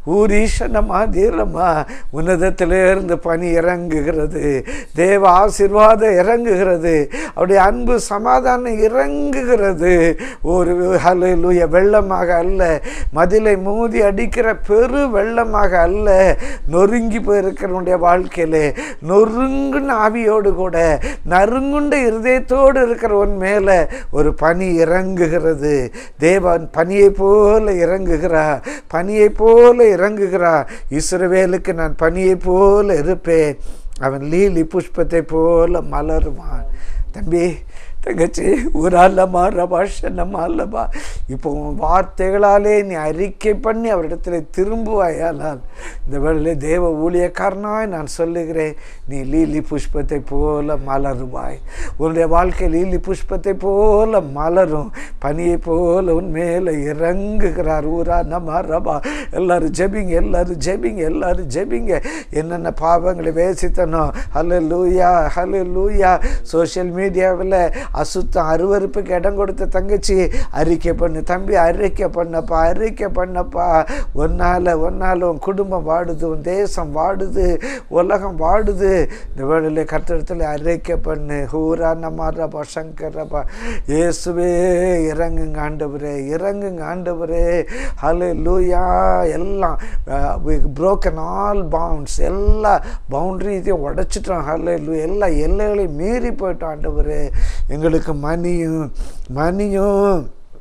ஊரீஷனமா தீரமா உன்னதத்திலிருந்து பனி இறங்குகிறது. தேவ ஆசீர்வாதம் இறங்குகிறது. அவருடைய அன்பு சமாதானம் இறங்குகிறது. ஒரு ஹல்லேலூயா வெள்ளமாக அல்ல, மதிலை மோதி அடிக்கிற பெரு வெள்ளமாக அல்ல, நொறுங்கி போயிருக்கிறவனுடைய வாழ்க்கையிலே நொறுங்குன ஆவியோடு கூட நறுங்குண்ட இருதயத்தோடு இருக்கிறவன் மேல ஒரு பனி இறங்குகிறது. தேவன் பனியை போல இறங்குகிறார், பனியை போல இறங்குகிறார். இஸ்ரவேலுக்கு நான் பனியை போல இருப்பேன், அவன் லீலி புஷ்பத்தை போல மலருவான். தம்பி, தங்கச்சி, ஒரு அல்லமா ரபாஷனமா அல்லவா, இப்போ உன் வார்த்தைகளாலே நீ அறிக்கை பண்ணி அவரிடத்தில் திரும்புவாயானால் இந்த வேளையிலே தேவ ஊழியக்காரனாய் நான் சொல்லுகிறேன், நீ லீலி புஷ்பத்தை போல மலருவாய். உன்னுடைய வாழ்க்கை லீலி புஷ்பத்தை போல மலரும். பனியை போல உன் மேலே இறங்குகிறார். ஊரா நம்ம ரபா. எல்லாரும் ஜெபிங்க, எல்லாரும் ஜெபிங்க, எல்லாரும் ஜெபிங்க. என்னென்ன பாவங்களை வேசித்தனோ, ஹல்லேலூயா ஹல்லேலூயா. சோஷியல் மீடியாவில் அசுத்தம் அருவருப்புக்கு இடம் கொடுத்த தங்கச்சி, அறிக்கை பண்ணு தம்பி, அறிக்கை பண்ணப்பா, அறிக்கை பண்ணப்பா. ஒன்னால ஒன்னால உன் குடும்பம் வாடுது, உன் தேசம் வாடுது, உலகம் வாடுது. இந்த வேளையில கர்த்தரிடத்தில் அறிக்கை பண்ணு. ஹூரா நமாரபா சங்கரபா. இயேசுவே இறங்குங்க ஆண்டவரே, இறங்குங்க ஆண்டவரே. ஹல்லேலூயா. எல்லாம் broken all bounds, எல்லா பவுண்டரியும் உடைச்சிட்டோம். ஹல்லேலூயா. எல்லா எல்லைகளையும் மீறி போயிட்டோம் ஆண்டவரே. எங்களுக்கு மணியும் மணியும்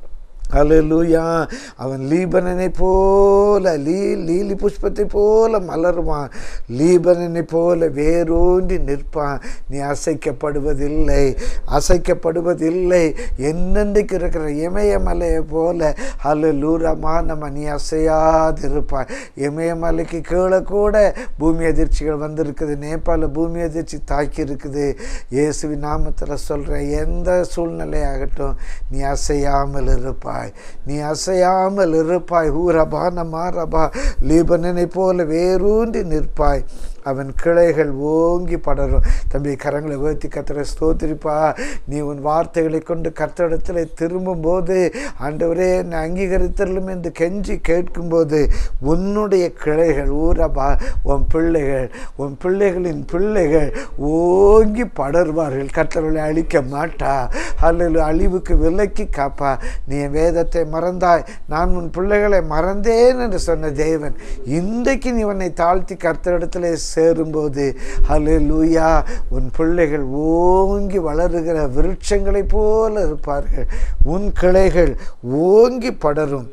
ஹல்லேலூயா. அவன் லீபனனை போல லீ லீலி புஷ்பத்தை போல மலருவான். லீபனனை போல வேரூன்றி நிற்பான். நீ அசைக்கப்படுவதில்லை, அசைக்கப்படுவதில்லை. என்னென்றைக்கு இருக்கிற இமயமலையை போல ஹல்லேலூயா நம்ம நீ அசையாதிருப்பாய். இமயமலைக்கு கீழே கூட பூமி அதிர்ச்சிகள் வந்திருக்குது. நேபாள பூமி அதிர்ச்சி தாக்கி இருக்குது. இயேசுவின் நாமத்தில் சொல்கிறேன், எந்த சூழ்நிலையாகட்டும் நீ அசையாமல் இருப்பாய், நீ அசையாமல் இருப்பாய். ஹூரபா நமாரபா. லீபனனை போல வேரூன்றி நிற்பாய். அவன் கிளைகள் ஓங்கி படரும். தம்பி, கரங்களை உயர்த்தி கர்த்தரை ஸ்தோத்திரிப்பா. நீ உன் வார்த்தைகளை கொண்டு கர்த்தரிடத்தில் திரும்பும்போது, ஆண்டவரே என்னை அங்கீகரித்தரலும் என்று கெஞ்சி கேட்கும்போது, உன்னுடைய கிளைகள் ஊரபா, உன் பிள்ளைகள், உன் பிள்ளைகளின் பிள்ளைகள் ஓங்கி படர்வார்கள். கர்த்தர்களை அழிக்க மாட்டா. அல்லது அழிவுக்கு விலக்கி காப்பா. நீ என் வேதத்தை மறந்தாய், நான் உன் பிள்ளைகளை மறந்தேன் என்று சொன்ன தேவன், இன்றைக்கு நீ உன்னை தாழ்த்தி கர்த்தரிடத்திலே சேரும்போது ஹல்லேலூயா, உன் பிள்ளைகள் ஓங்கி வளருகிற விருட்சங்களைப் போல இருப்பார்கள். உன் கிளைகள் ஓங்கி படரும்.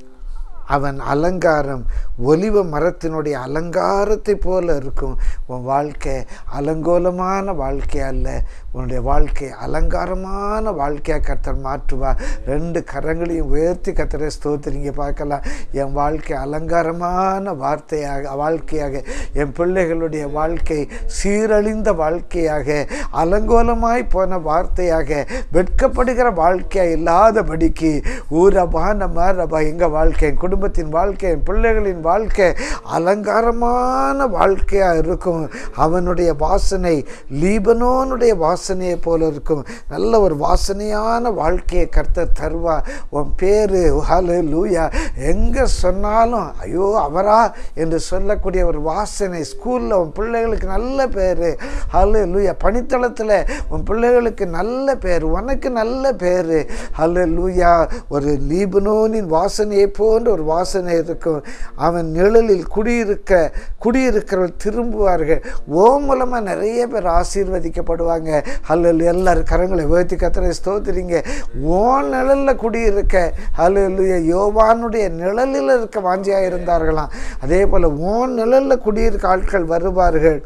அவன் அலங்காரம் ஒலிவ மரத்தினுடைய அலங்காரத்தை போல இருக்கும். உன் வாழ்க்கை அலங்கோலமான வாழ்க்கை அல்ல, உன்னுடைய வாழ்க்கை அலங்காரமான வாழ்க்கையாக கர்த்தர் மாற்றுவார். ரெண்டு கரங்களையும் உயர்த்தி கர்த்தரை ஸ்தோத்திரிங்க பார்க்கலாம். என் வாழ்க்கை அலங்காரமான வார்த்தையாக வாழ்க்கையாக, என் பிள்ளைகளுடைய வாழ்க்கை சீரழிந்த வாழ்க்கையாக, அலங்கோலமாய் போன வார்த்தையாக, வெட்கப்படுகிற வாழ்க்கையாக இல்லாதபடிக்கு ஊரபா நம்ம ரபா எங்கள் வாழ்க்கை, என் குடும்பத்தின் வாழ்க்கை, என் பிள்ளைகளின் வாழ்க்கை அலங்காரமான வாழ்க்கையாக இருக்கும். அவனுடைய வாசனை லீபனோனுடைய வாசனையை போல இருக்கும். நல்ல ஒரு வாசனையான வாழ்க்கையை கர்த்தர் தருவா. உன் பேரு ஹல்லேலூயா எங்கே சொன்னாலும் ஐயோ அவரா என்று சொல்லக்கூடிய ஒரு வாசனை. ஸ்கூலில் உன் பிள்ளைகளுக்கு நல்ல பேர், ஹல்லேலூயா. பணித்தளத்தில் உன் பிள்ளைகளுக்கு நல்ல பேர், உனக்கு நல்ல பேர், ஹல்லேலூயா. ஒரு லீபனோனின் வாசனையை போன்ற ஒரு வாசனை இருக்கும். அவன் நிழலில் குடியிருக்க குடியிருக்கிறவர்கள் திரும்புவார்கள். ஓ மூலமாக நிறைய பேர் ஆசீர்வதிக்கப்படுவாங்க. ஹல்லேலூயா. எல்லாரும் கரங்களை உயர்த்தி கர்த்தரை ஸ்தோத்திரிங்க. ஓ நிழலில் குடியிருக்க ஹல்லேலூயா. யோவானுடைய நிழலில் இருக்க வாஞ்சியாக இருந்தார்களாம். அதே போல் ஓ நிழலில் குடியிருக்க ஆட்கள் வருவார்கள்.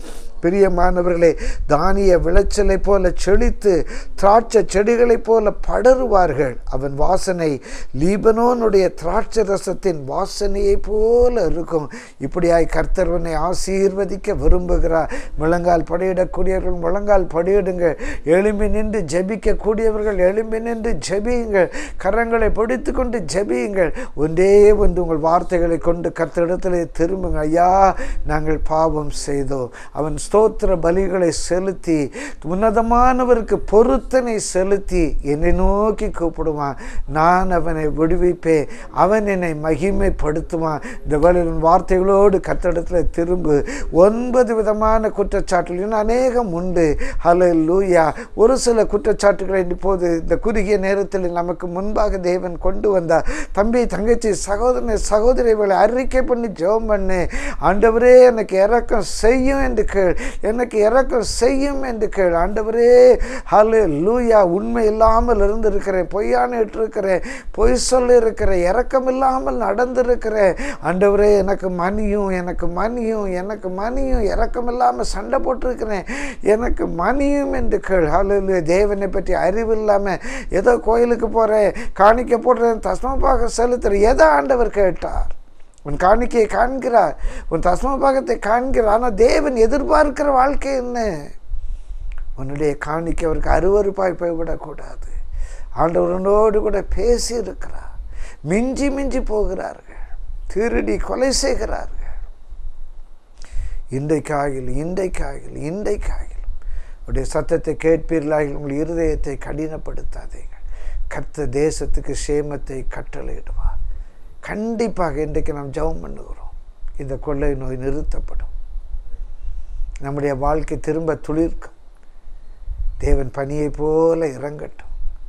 பிரியமானவர்களே, தானிய விளைச்சலை போல செழித்து திராட்சை செடிகளைப் போல படருவார்கள். அவன் வாசனை லீபனோனுடைய திராட்சை ரசத்தின் வாசனையை போல இருக்கும். இப்படியாய் கர்த்தர் உன்னை ஆசீர்வதிக்க விரும்புகிறார். முழங்கால் படியிடக்கூடியவர்கள் முழங்கால் படியிடுங்கள். எழும்பி நின்று ஜெபிக்க கூடியவர்கள் எழும்பி நின்று ஜெபியுங்கள். கரங்களை பிடித்து கொண்டு ஜெபியுங்கள். ஒன்றே ஒன்று உங்கள் வார்த்தைகளை கொண்டு கர்த்தரிடத்திலே திரும்புங்க. ஐயா, நாங்கள் பாவம் செய்தோம். அவன் ஸ்தோத்திர பலிகளை செலுத்தி உன்னதமானவருக்கு பொருத்தனை செலுத்தி என்னை நோக்கி கூப்பிடுவான். நான் அவனை விடுவிப்பேன். அவன் என்னை மகிமைப்படுத்துவான். இந்த வேளையின் வார்த்தைகளோடு கர்த்தரிடத்தில் திரும்பு. ஒன்பது விதமான குற்றச்சாட்டுகள் அநேகம் உண்டு. ஹல்லேலூயா. ஒரு சில குற்றச்சாட்டுகளை இப்போது இந்த குறுகிய நேரத்தில் நமக்கு முன்பாக தேவன் கொண்டு வந்தார். தம்பி, தங்கச்சி, சகோதரனை, சகோதரிகளை அறிக்கை பண்ணி ஜெபம் பண்ணு. ஆண்டவரே, எனக்கு இரக்கம் செய்யும் என்று கேள். எனக்கு இரக்கம் செய்யும் என்று கேள். ஆண்டவரே, ஹல்லேலூயா. உண்மை இல்லாமல் இருந்திருக்கிறேன், பொய்யான இருக்கிறேன், பொய் சொல்லி இருக்கிறேன், இரக்கம் இல்லாமல் நடந்திருக்கிறேன். ஆண்டவரே, எனக்கு மன்னியும், எனக்கு மன்னியும், எனக்கு மன்னியும். இரக்கம் இல்லாமல் சண்டை போட்டிருக்கிறேன், எனக்கு மன்னியும் என்று கேள். ஹல்லேலூயா. தேவனை பற்றி அறிவு இல்லாமல் ஏதோ கோயிலுக்கு போகிறேன், காணிக்க போடுறேன், தஸ்மபாக செலுத்துறேன். எதை ஆண்டவர் கேட்டார்? உன் காணிக்கையை காண்கிறார், உன் தஸ்மபாகத்தை காண்கிறார். ஆனால் தேவன் எதிர்பார்க்கிற வாழ்க்கை என்ன? உன்னுடைய காணிக்கை அவருக்கு அருவருப்பாய் போய்விடக்கூடாது. ஆண்டவரனோடு கூட பேசி இருக்கிறார். மிஞ்சி மிஞ்சி போகிறார்கள், திருடி கொலை செய்கிறார்கள். இன்றைக்காகில் இன்றைக்காகில் இன்றைக்காகில் உடைய சத்தத்தை கேட்பீர்களாகில் உங்கள் இருதயத்தை கடினப்படுத்தாதீர்கள். கர்த்தர் தேசத்துக்கு சேமத்தை கட்டளையிடுவார். கண்டிப்பாக இன்றைக்கு நாம் ஜெபம் பண்ணுகிறோம். இந்த கொள்ளை நோய் நிறுத்தப்படும். நம்முடைய வாழ்க்கை திரும்ப துளிர்க்கும். தேவன் பனியை போல இறங்கட்டும்.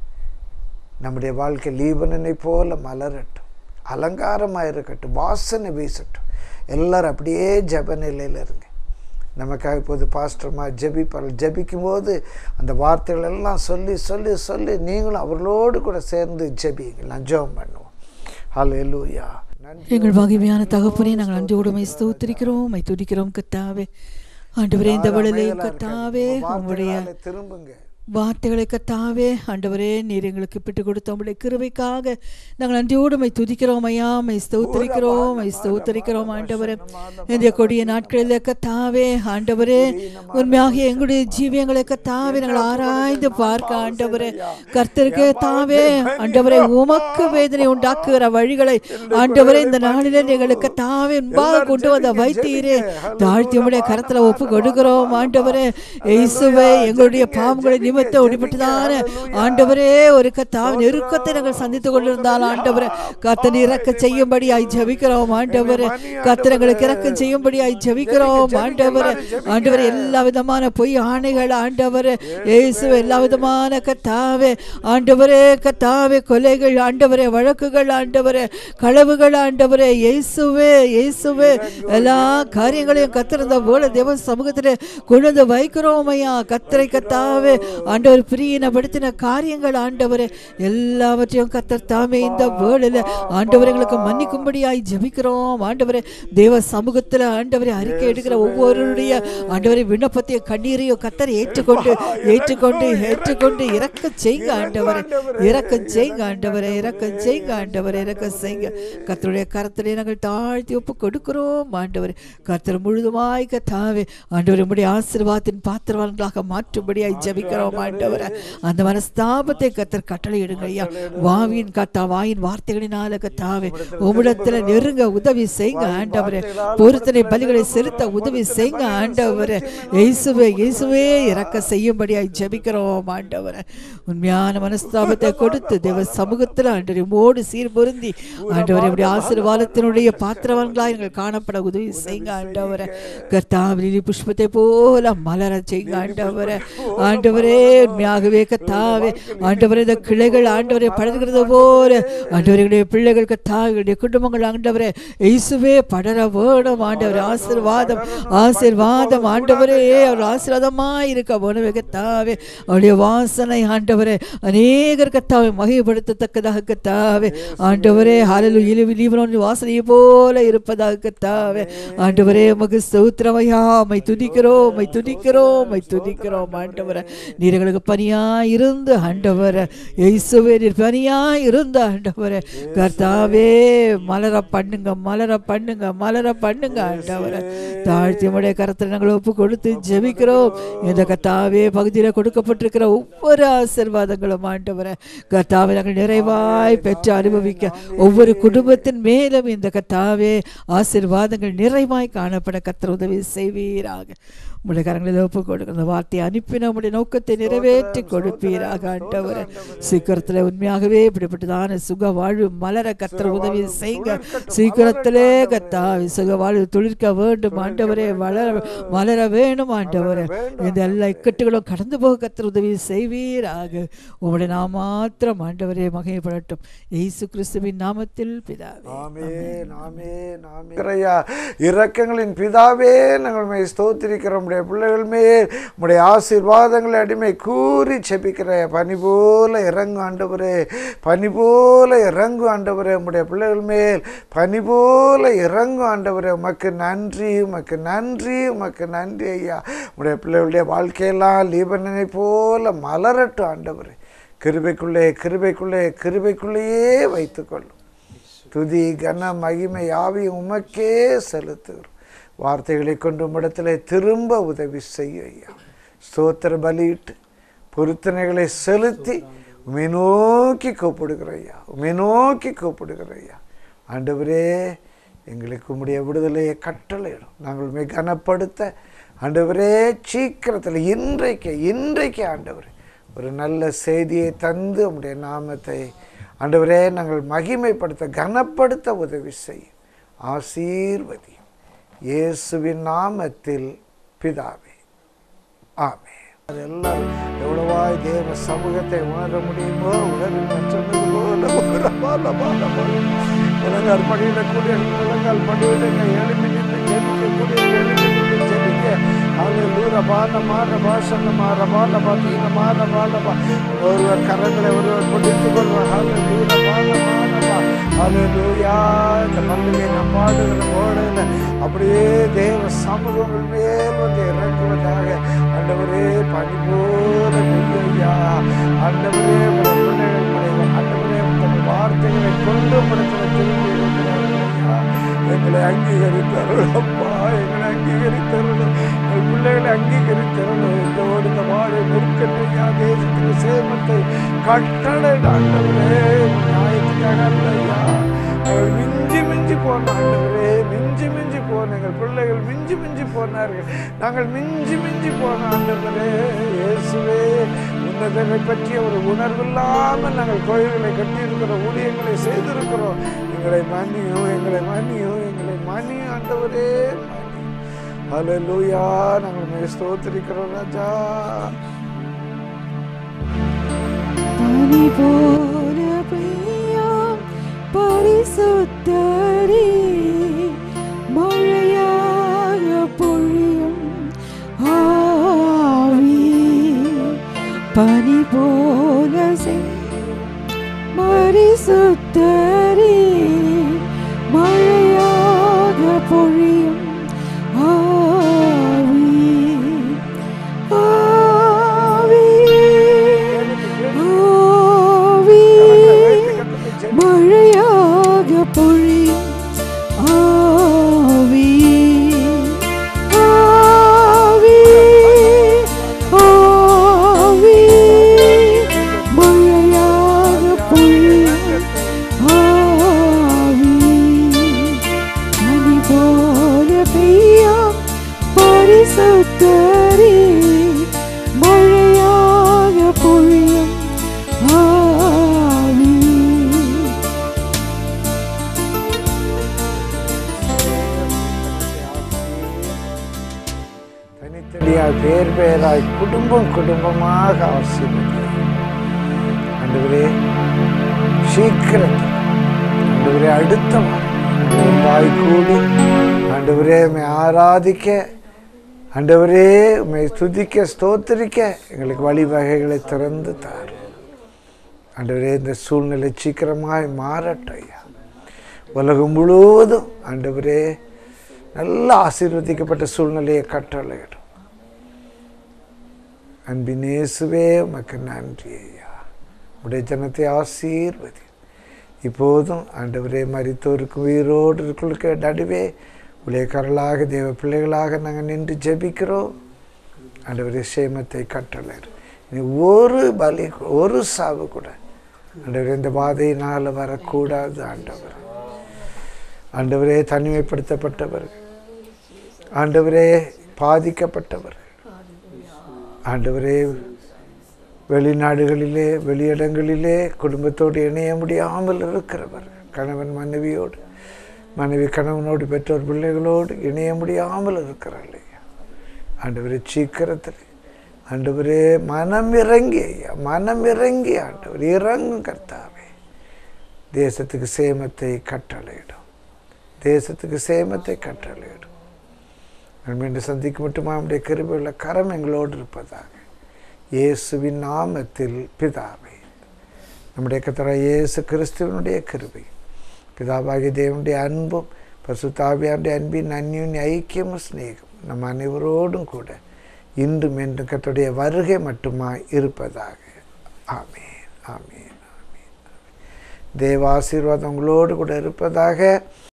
நம்முடைய வாழ்க்கை லீபனனை போல மலரட்டும். அலங்காரமாக இருக்கட்டும். வாசனை வீசட்டும். எல்லாரும் அப்படியே ஜெப நிலையில் இருங்க. நமக்காக இப்போது பாஸ்டர்மா ஜெபிப்பார்கள். ஜெபிக்கும் போது அந்த வார்த்தைகள் எல்லாம் சொல்லி சொல்லி சொல்லி நீங்களும் அவர்களோடு கூட சேர்ந்து ஜெபியுங்கள். நான் ஜெபம் பண்ணுவோம். ஹல்லேலூயா. எங்கள் மகிமையான தகப்பனே, நாங்கள் நன்றியோடு உம்மை ஸ்தோத்திரிக்கிறோம், உம்மை துதிக்கிறோம் கர்த்தாவே. ஆண்டவரே, இந்த வேளையிலே கர்த்தாவே உம்முடைய திரும்புங்க வார்த்தைகளை கர்த்தாவே ஆண்டவரே, நீர் எங்களுக்கு பெற்று கொடுத்த உம்முடைய கிருபைக்காக நாங்கள் நன்றியோடு உம்மை துதிக்கிறோம் ஐயா, உம்மை ஸ்தோத்திரிக்கிறோம், உம்மை ஸ்தோத்திரிக்கிறோம் ஆண்டவரே. இந்த கொடிய நாட்களில் கர்த்தாவே ஆண்டவரே, உண்மையாக எங்களுடைய ஜீவியங்களை கர்த்தாவே நாங்கள் ஆராய்ந்து பார்க்க ஆண்டவரே, கர்த்தருக்கு தாவே ஆண்டவரே உமக்கு வேதனை உண்டாக்குகிற வழிகளை ஆண்டவரே இந்த நாளிலே எங்களுக்கு தாவே முன்பாக கொண்டு வந்த வைத்தீரே, தாழ்த்தி உம்முடைய கரத்துல ஒப்பு கொடுக்கிறோம் ஆண்டவரே. இயேசுவே, எங்களுடைய பாவங்களை நிமித்த ஒளிப்பட்டுதான ஆண்டவரே ஒரு கர்த்தாவே நெருக்கத்தை நாங்கள் சந்தித்துக் கொண்டிருந்தால் ஆண்டவரே, கர்த்தர் இறக்க செய்யும்படியாய் ஜெபிக்கிறோம் ஆண்டவரே. கர்த்தர் எங்களுக்கு இறக்கம் செய்யும்படியாய் ஜெபிக்கிறோம் ஆண்டவரே. ஆண்டவரே, எல்லா விதமான பொய் ஆணைகள் ஆண்டவரே இயேசுவே, எல்லா விதமான கர்த்தாவே ஆண்டவரே கர்த்தாவே கொலைகள் ஆண்டவரே, வழக்குகள் ஆண்டவரே, களவுகள் ஆண்டவரே இயேசுவே இயேசுவே எல்லா காரியங்களையும் கர்த்தர் இந்த போல தேவ சமூகத்திலே கொண்டு வந்து வைக்கிறோம் ஐயா. கர்த்தரை கர்த்தாவே ஆண்டவர் பிரியப்படுத்தின காரியங்கள் ஆண்டவரே எல்லாவற்றையும் கர்த்தர் தாமே இந்த வேளையில ஆண்டவர் எங்களுக்கு மன்னிக்கும்படியாய் ஜெபிக்கிறோம் ஆண்டவரே. தேவ சமூகத்தில் ஆண்டவரை அறிக்கை எடுக்கிற ஒவ்வொருடைய ஆண்டவரை விண்ணப்பத்தையும் கண்ணீரையும் கர்த்தர் ஏற்றுக்கொண்டு ஏற்றுக்கொண்டு ஏற்றுக்கொண்டு இறக்க செய்யுங்க ஆண்டவரை, இறக்க செய்யுங்க ஆண்டவரை, இறக்க செய்யுங்க ஆண்டவரை, இறக்க செய்யுங்க. கர்த்தருடைய கரத்திலே நாங்கள் தாழ்த்தி ஒப்பு கொடுக்கிறோம் ஆண்டவரை. கர்த்தர் முழுதுமாய் கர்த்தாவே ஆண்டவர் உம்முடைய ஆசீர்வாதத்தின் பாத்திரவான்களாக மாற்றும்படியாய் ஜெபிக்கிறோம் ஆண்டவரே. அந்த மனஸ்தாபத்தை கர்த்தர் கட்டளையிடுங்க ஐயா. வாவின் கர்த்தா வாயின் வார்த்தைகளினால கர்த்தாவே உம்மிடத்துல நெருங்க உதவி செய்யுங்க ஆண்டவரே. பொருத்தனை பலிகளை செலுத்த உதவி செய்யுங்க ஆண்டவரே. இயேசுவே இயேசுவே இறக்க செய்யும்படியாய் ஜெபிக்கிறோம் ஆண்டவரே. உண்மையான மனஸ்தாபத்தை கொடுத்து தேவ சமூகத்தில் ஆண்டவரே மோடு சீர் பொருந்தி ஆண்டவரே உடைய ஆசீர்வாதத்தினுடைய பாத்திரவான்களாய் எங்கள் காணப்பட உதவி செய்யுங்க ஆண்டவரே. கர்த்தாவே புஷ்பத்தை போல மலர செய்யுங்க ஆண்டவரே. ஆண்டவரே உண்மையாகவே கத்தாவே ஆண்டவரே இந்த கிளைகள் ஆண்டவரை படர்கிறது போல ஆண்டவர்களுடைய பிள்ளைகள் கத்தாவுடைய குடும்பங்கள் ஆண்டவரே இயேசுவே படர வேணும் ஆண்டவரே. ஆசீர்வாதம் ஆசீர்வாதம் ஆண்டவரே அவர் ஆசீர்வாதமாய் இருக்க வேணும் கத்தாவே. அவருடைய வாசனை ஆண்டவரே அநேகர் கத்தாவை மகிமைப்படுத்தத்தக்கதாக கத்தாவே ஆண்டவரே. ஹல்லேலூயா லீபனோன் வாசனை போல இருப்பதாக கத்தாவே ஆண்டவரே. உமக்கு ஸ்தோத்திரம் ஐயா. மை துதிக்கிறோம் மை துதிக்கிறோம் மை துதிக்கிறோம் ஆண்டவரே. நீர் எங்களுக்கு பனியாய் இருந்து ஆண்டவரே இயேசுவே நீர் பனியாய் இருந்து ஆண்டவரே கர்த்தாவே மலர பண்ணுங்க மலர பண்ணுங்க மலர பண்ணுங்க ஆண்டவரே. தாழ்த்தி உடைய கரத்தில் நாங்கள் ஒப்பு கொடுத்து ஜெபிக்கிறோம். இந்த கர்த்தாவே பகுதியில் கொடுக்கப்பட்டிருக்கிற ஒவ்வொரு ஆசீர்வாதங்களும் ஆண்டவரே கர்த்தாவே நாங்கள் நிறைவாய் பெற்று அனுபவிக்க ஒவ்வொரு குடும்பத்தின் மேலும் இந்த கர்த்தாவே ஆசீர்வாதங்கள் நிறைவாய் காணப்பட கர்த்தர் உதவி செய்வீராக. உடைய கரங்களில் ஒப்பு கொடுக்க அந்த வார்த்தையை அனுப்பின உடைய நோக்கத்தை நிறைவேற்றி கொடுப்பீராக ஆண்டவரே. சீக்கிரத்தில் உண்மையாகவே இப்படிப்பட்டதான சுக வாழ்வு மலர கர்த்தர் உதவி செய்யுங்க. சீக்கிரத்திலே கர்த்தாவே சுக வாழ்வு துளிர்க்க வேண்டும் ஆண்டவரே. வளர மலர வேணும் ஆண்டவரே. இந்த எல்லா இக்கட்டுகளும் கடந்து போக கர்த்தர் உதவி செய்வீராக. உங்களுடைய நாம் மாத்திரம் ஆண்டவரே மகிமைப்படட்டும் இயேசு கிறிஸ்துவின் நாமத்தில் பிதாவே. ஆமென் ஆமென் ஆமென். இரக்கங்களின் பிதாவே நாங்கள் ஸ்தோத்திரிக்கிறோம். பிள்ளைகள் மேல் உடைய ஆசீர்வாதங்களை அடிமை கூறி செபிக்கிற பனி போல இறங்கு ஆண்டவரே. பனி போல இறங்கு ஆண்டவரே. உடைய பிள்ளைகள் மேல் பனி போல இறங்கு ஆண்டவரே. உமக்கு நன்றி உமக்கு நன்றி உமக்கு நன்றி ஐயா. உடைய பிள்ளைகளுடைய வாழ்க்கையெல்லாம் லீபனனை போல மலரட்டும் ஆண்டவரே. கிருபைக்குள்ளே கிருபைக்குள்ளே கிருபைக்குள்ளேயே வைத்துக்கொள்ளும். துதி கன மகிமை யாவையும் உமக்கே செலுத்துகிறோம். வார்த்தைகளை கொண்டு இடத்துல திரும்ப உதவி செய்ய ஐயா. ஸ்தோத்திர பலியிட்டு பொருத்தனைகளை செலுத்தி உமை நோக்கி கூப்பிடுகிற ஐயா. உமை நோக்கி கூப்பிடுகிற ஐயா. ஆண்டவரே எங்களுக்கு உம்முடைய விடுதலையை கட்டளையிடும். நாங்கள் உண்மை கனப்படுத்த ஆண்டவரே சீக்கிரத்தில் இன்றைக்கு இன்றைக்கு ஆண்டவரே ஒரு நல்ல செய்தியை தந்து உம்முடைய நாமத்தை ஆண்டவரே நாங்கள் மகிமைப்படுத்த கனப்படுத்த உதவி செய்யும். ஆசீர்வதி இயேசுவின் நாமத்தில் பிதாவே ஆமென். அதெல்லாம் எவ்வளவாய் தேவ சமூகத்தை உணர முடியுமோ உணர்வு சொன்னது போல முழங்கால் படியில் கூடிய முழங்கால் படியில் எழுப்பி நின்று ஜெபிக்கக்கூடிய எழுப்பி நின்று ஜெபிக்க அல்லேலூயா பாலமா ரபாசனமா ரபாலபா தீனமா ரபாலபா. ஒருவர் கரங்களை ஒருவர் பிடித்துக் கொள்வார். அல்லேலூயா பாலமானபா அல்லேலூயா. இந்த பல்லுகை நாம் பாடுகிற போடல அப்படியே தேவ சமூகங்கள் மேல் வந்து இறங்குவதாக ஆண்டவரே. பனி போல ஐயா ஆண்டவரே பிள்ளைகள் ஆண்டவரே தன் வார்த்தைகளை கொண்டு படத்தில் திரும்பி இருக்கிறார்கள் ஐயா. எங்களை அங்கீகரித்தார்கள் அப்பா. எங்களை அங்கீகரித்தார்கள் எங்கள் பிள்ளைகளை அங்கீகரித்தார்கள். இதோடு இந்த வாழை நெருக்கத்தையா தேசத்தின் சேமத்தை கட்டளை ஆண்டவரே நியாயத்துக்காக அல்ல ஐயா. அவர்கள் மிஞ்சி மிஞ்சி போன ஆண்டவரே மிஞ்சி மிஞ்சி போன எங்கள் பிள்ளைகள் மிஞ்சி மிஞ்சி போனார்கள். நாங்கள் மிஞ்சி மிஞ்சி போன ஆண்டவரே இயேசுவே. உன்னதனை பற்றிய ஒரு உணர்வு இல்லாமல் நாங்கள் கோயில்களை கட்டியிருக்கிறோம், ஊழியங்களை செய்திருக்கிறோம். எங்களை மன்னியும் எங்களை மன்னியும் எங்களை மன்னியும் ஆண்டவரே மன்னியும். அல்லேலூயா. நாங்கள் மிக ஸ்தோத்திரிக்கிறோம் ராஜா. பனி போல பெய்யும் பரிசுத்தரே மழையாக பொழியும் ஆவி. பனி போல பரிசுத்தரே மழையாக பொழியும் ஆவி. ஆவி ஆவி மழையாக பொழியும் ஆவி. ஆவி ஆவி மழையாக பொழியும் ஆவி. குடும்பம் குடும்பமாக ஆசீர்வதியும் ஆண்டவரே. சீக்கிரத்தில் ஆண்டவரே அடுத்த வாய் கூடி ஆண்டவரே உம்மை ஆராதிக்க ஆண்டவரே உம்மை துதிக்க ஸ்தோத்திரிக்க எங்களுக்கு வழிவகைகளை திறந்து தாரும் ஆண்டவரே. இந்த சூழ்நிலை சீக்கிரமாய் மாறட்டும் ஐயா. உலகம் முழுவதும் ஆண்டவரே நல்ல ஆசீர்வதிக்கப்பட்ட சூழ்நிலையை கட்டளையிடும். அன்பின் இயேசுவே உமக்கு நன்றி ஐயா. உடைய ஜனத்தை ஆசீர்வதி. இப்போதும் ஆண்டவரே மரித்தோருக்கு உயிரோடு இருக்கிற நடுவே உலகர்களாக தேவ பிள்ளைகளாக நாங்கள் நின்று ஜெபிக்கிறோம் ஆண்டவரே. சேமத்தை கட்டளையிடும். இனி ஒரு பலி ஒரு சாவு கூட ஆண்டவரே இந்த பாதையினால் வரக்கூடாது ஆண்டவர். ஆண்டவரே தனிமைப்படுத்தப்பட்டவர்கள் ஆண்டவரே பாதிக்கப்பட்டவர்கள் ஆண்டவரே வெளிநாடுகளிலே வெளியிடங்களிலே குடும்பத்தோடு இணைய முடியாமல் இருக்கிறவர்கள், கணவன் மனைவியோடு மனைவி கணவனோடு பெற்றோர் பிள்ளைகளோடு இணைய முடியாமல் இருக்கிறார்கள் ஐயா. ஆண்டவரே சீக்கிரத்தில் ஆண்டவரே மனம் இறங்கி ஐயா மனம் இறங்கி ஆண்டவர் இறங்கும் கர்த்தாவே. தேசத்துக்கு சேமத்தை கட்டளையிடும் தேசத்துக்கு சேமத்தை கட்டளையிடும். மீண்டும் சந்திக்க மட்டுமா நம்முடைய கிருபையுள்ள கரம் எங்களோடு இருப்பதாக இயேசுவின் நாமத்தில் பிதாவே. நம்முடைய கர்த்தராகிய இயேசு கிறிஸ்துவினுடைய கிருபை பிதாவாகிய தேவனுடைய அன்பும் பரிசுத்தாவியாருடைய அன்பின் அந்யோன்ய ஐக்கியமும் சிநேகம் நம் அனைவரோடும் கூட இன்றும் என்றும் கர்த்தருடைய வருகை மட்டுமாய் இருப்பதாக. ஆமென் ஆமென் ஆமென். தேவ ஆசீர்வாதம் உங்களோடு கூட இருப்பதாக.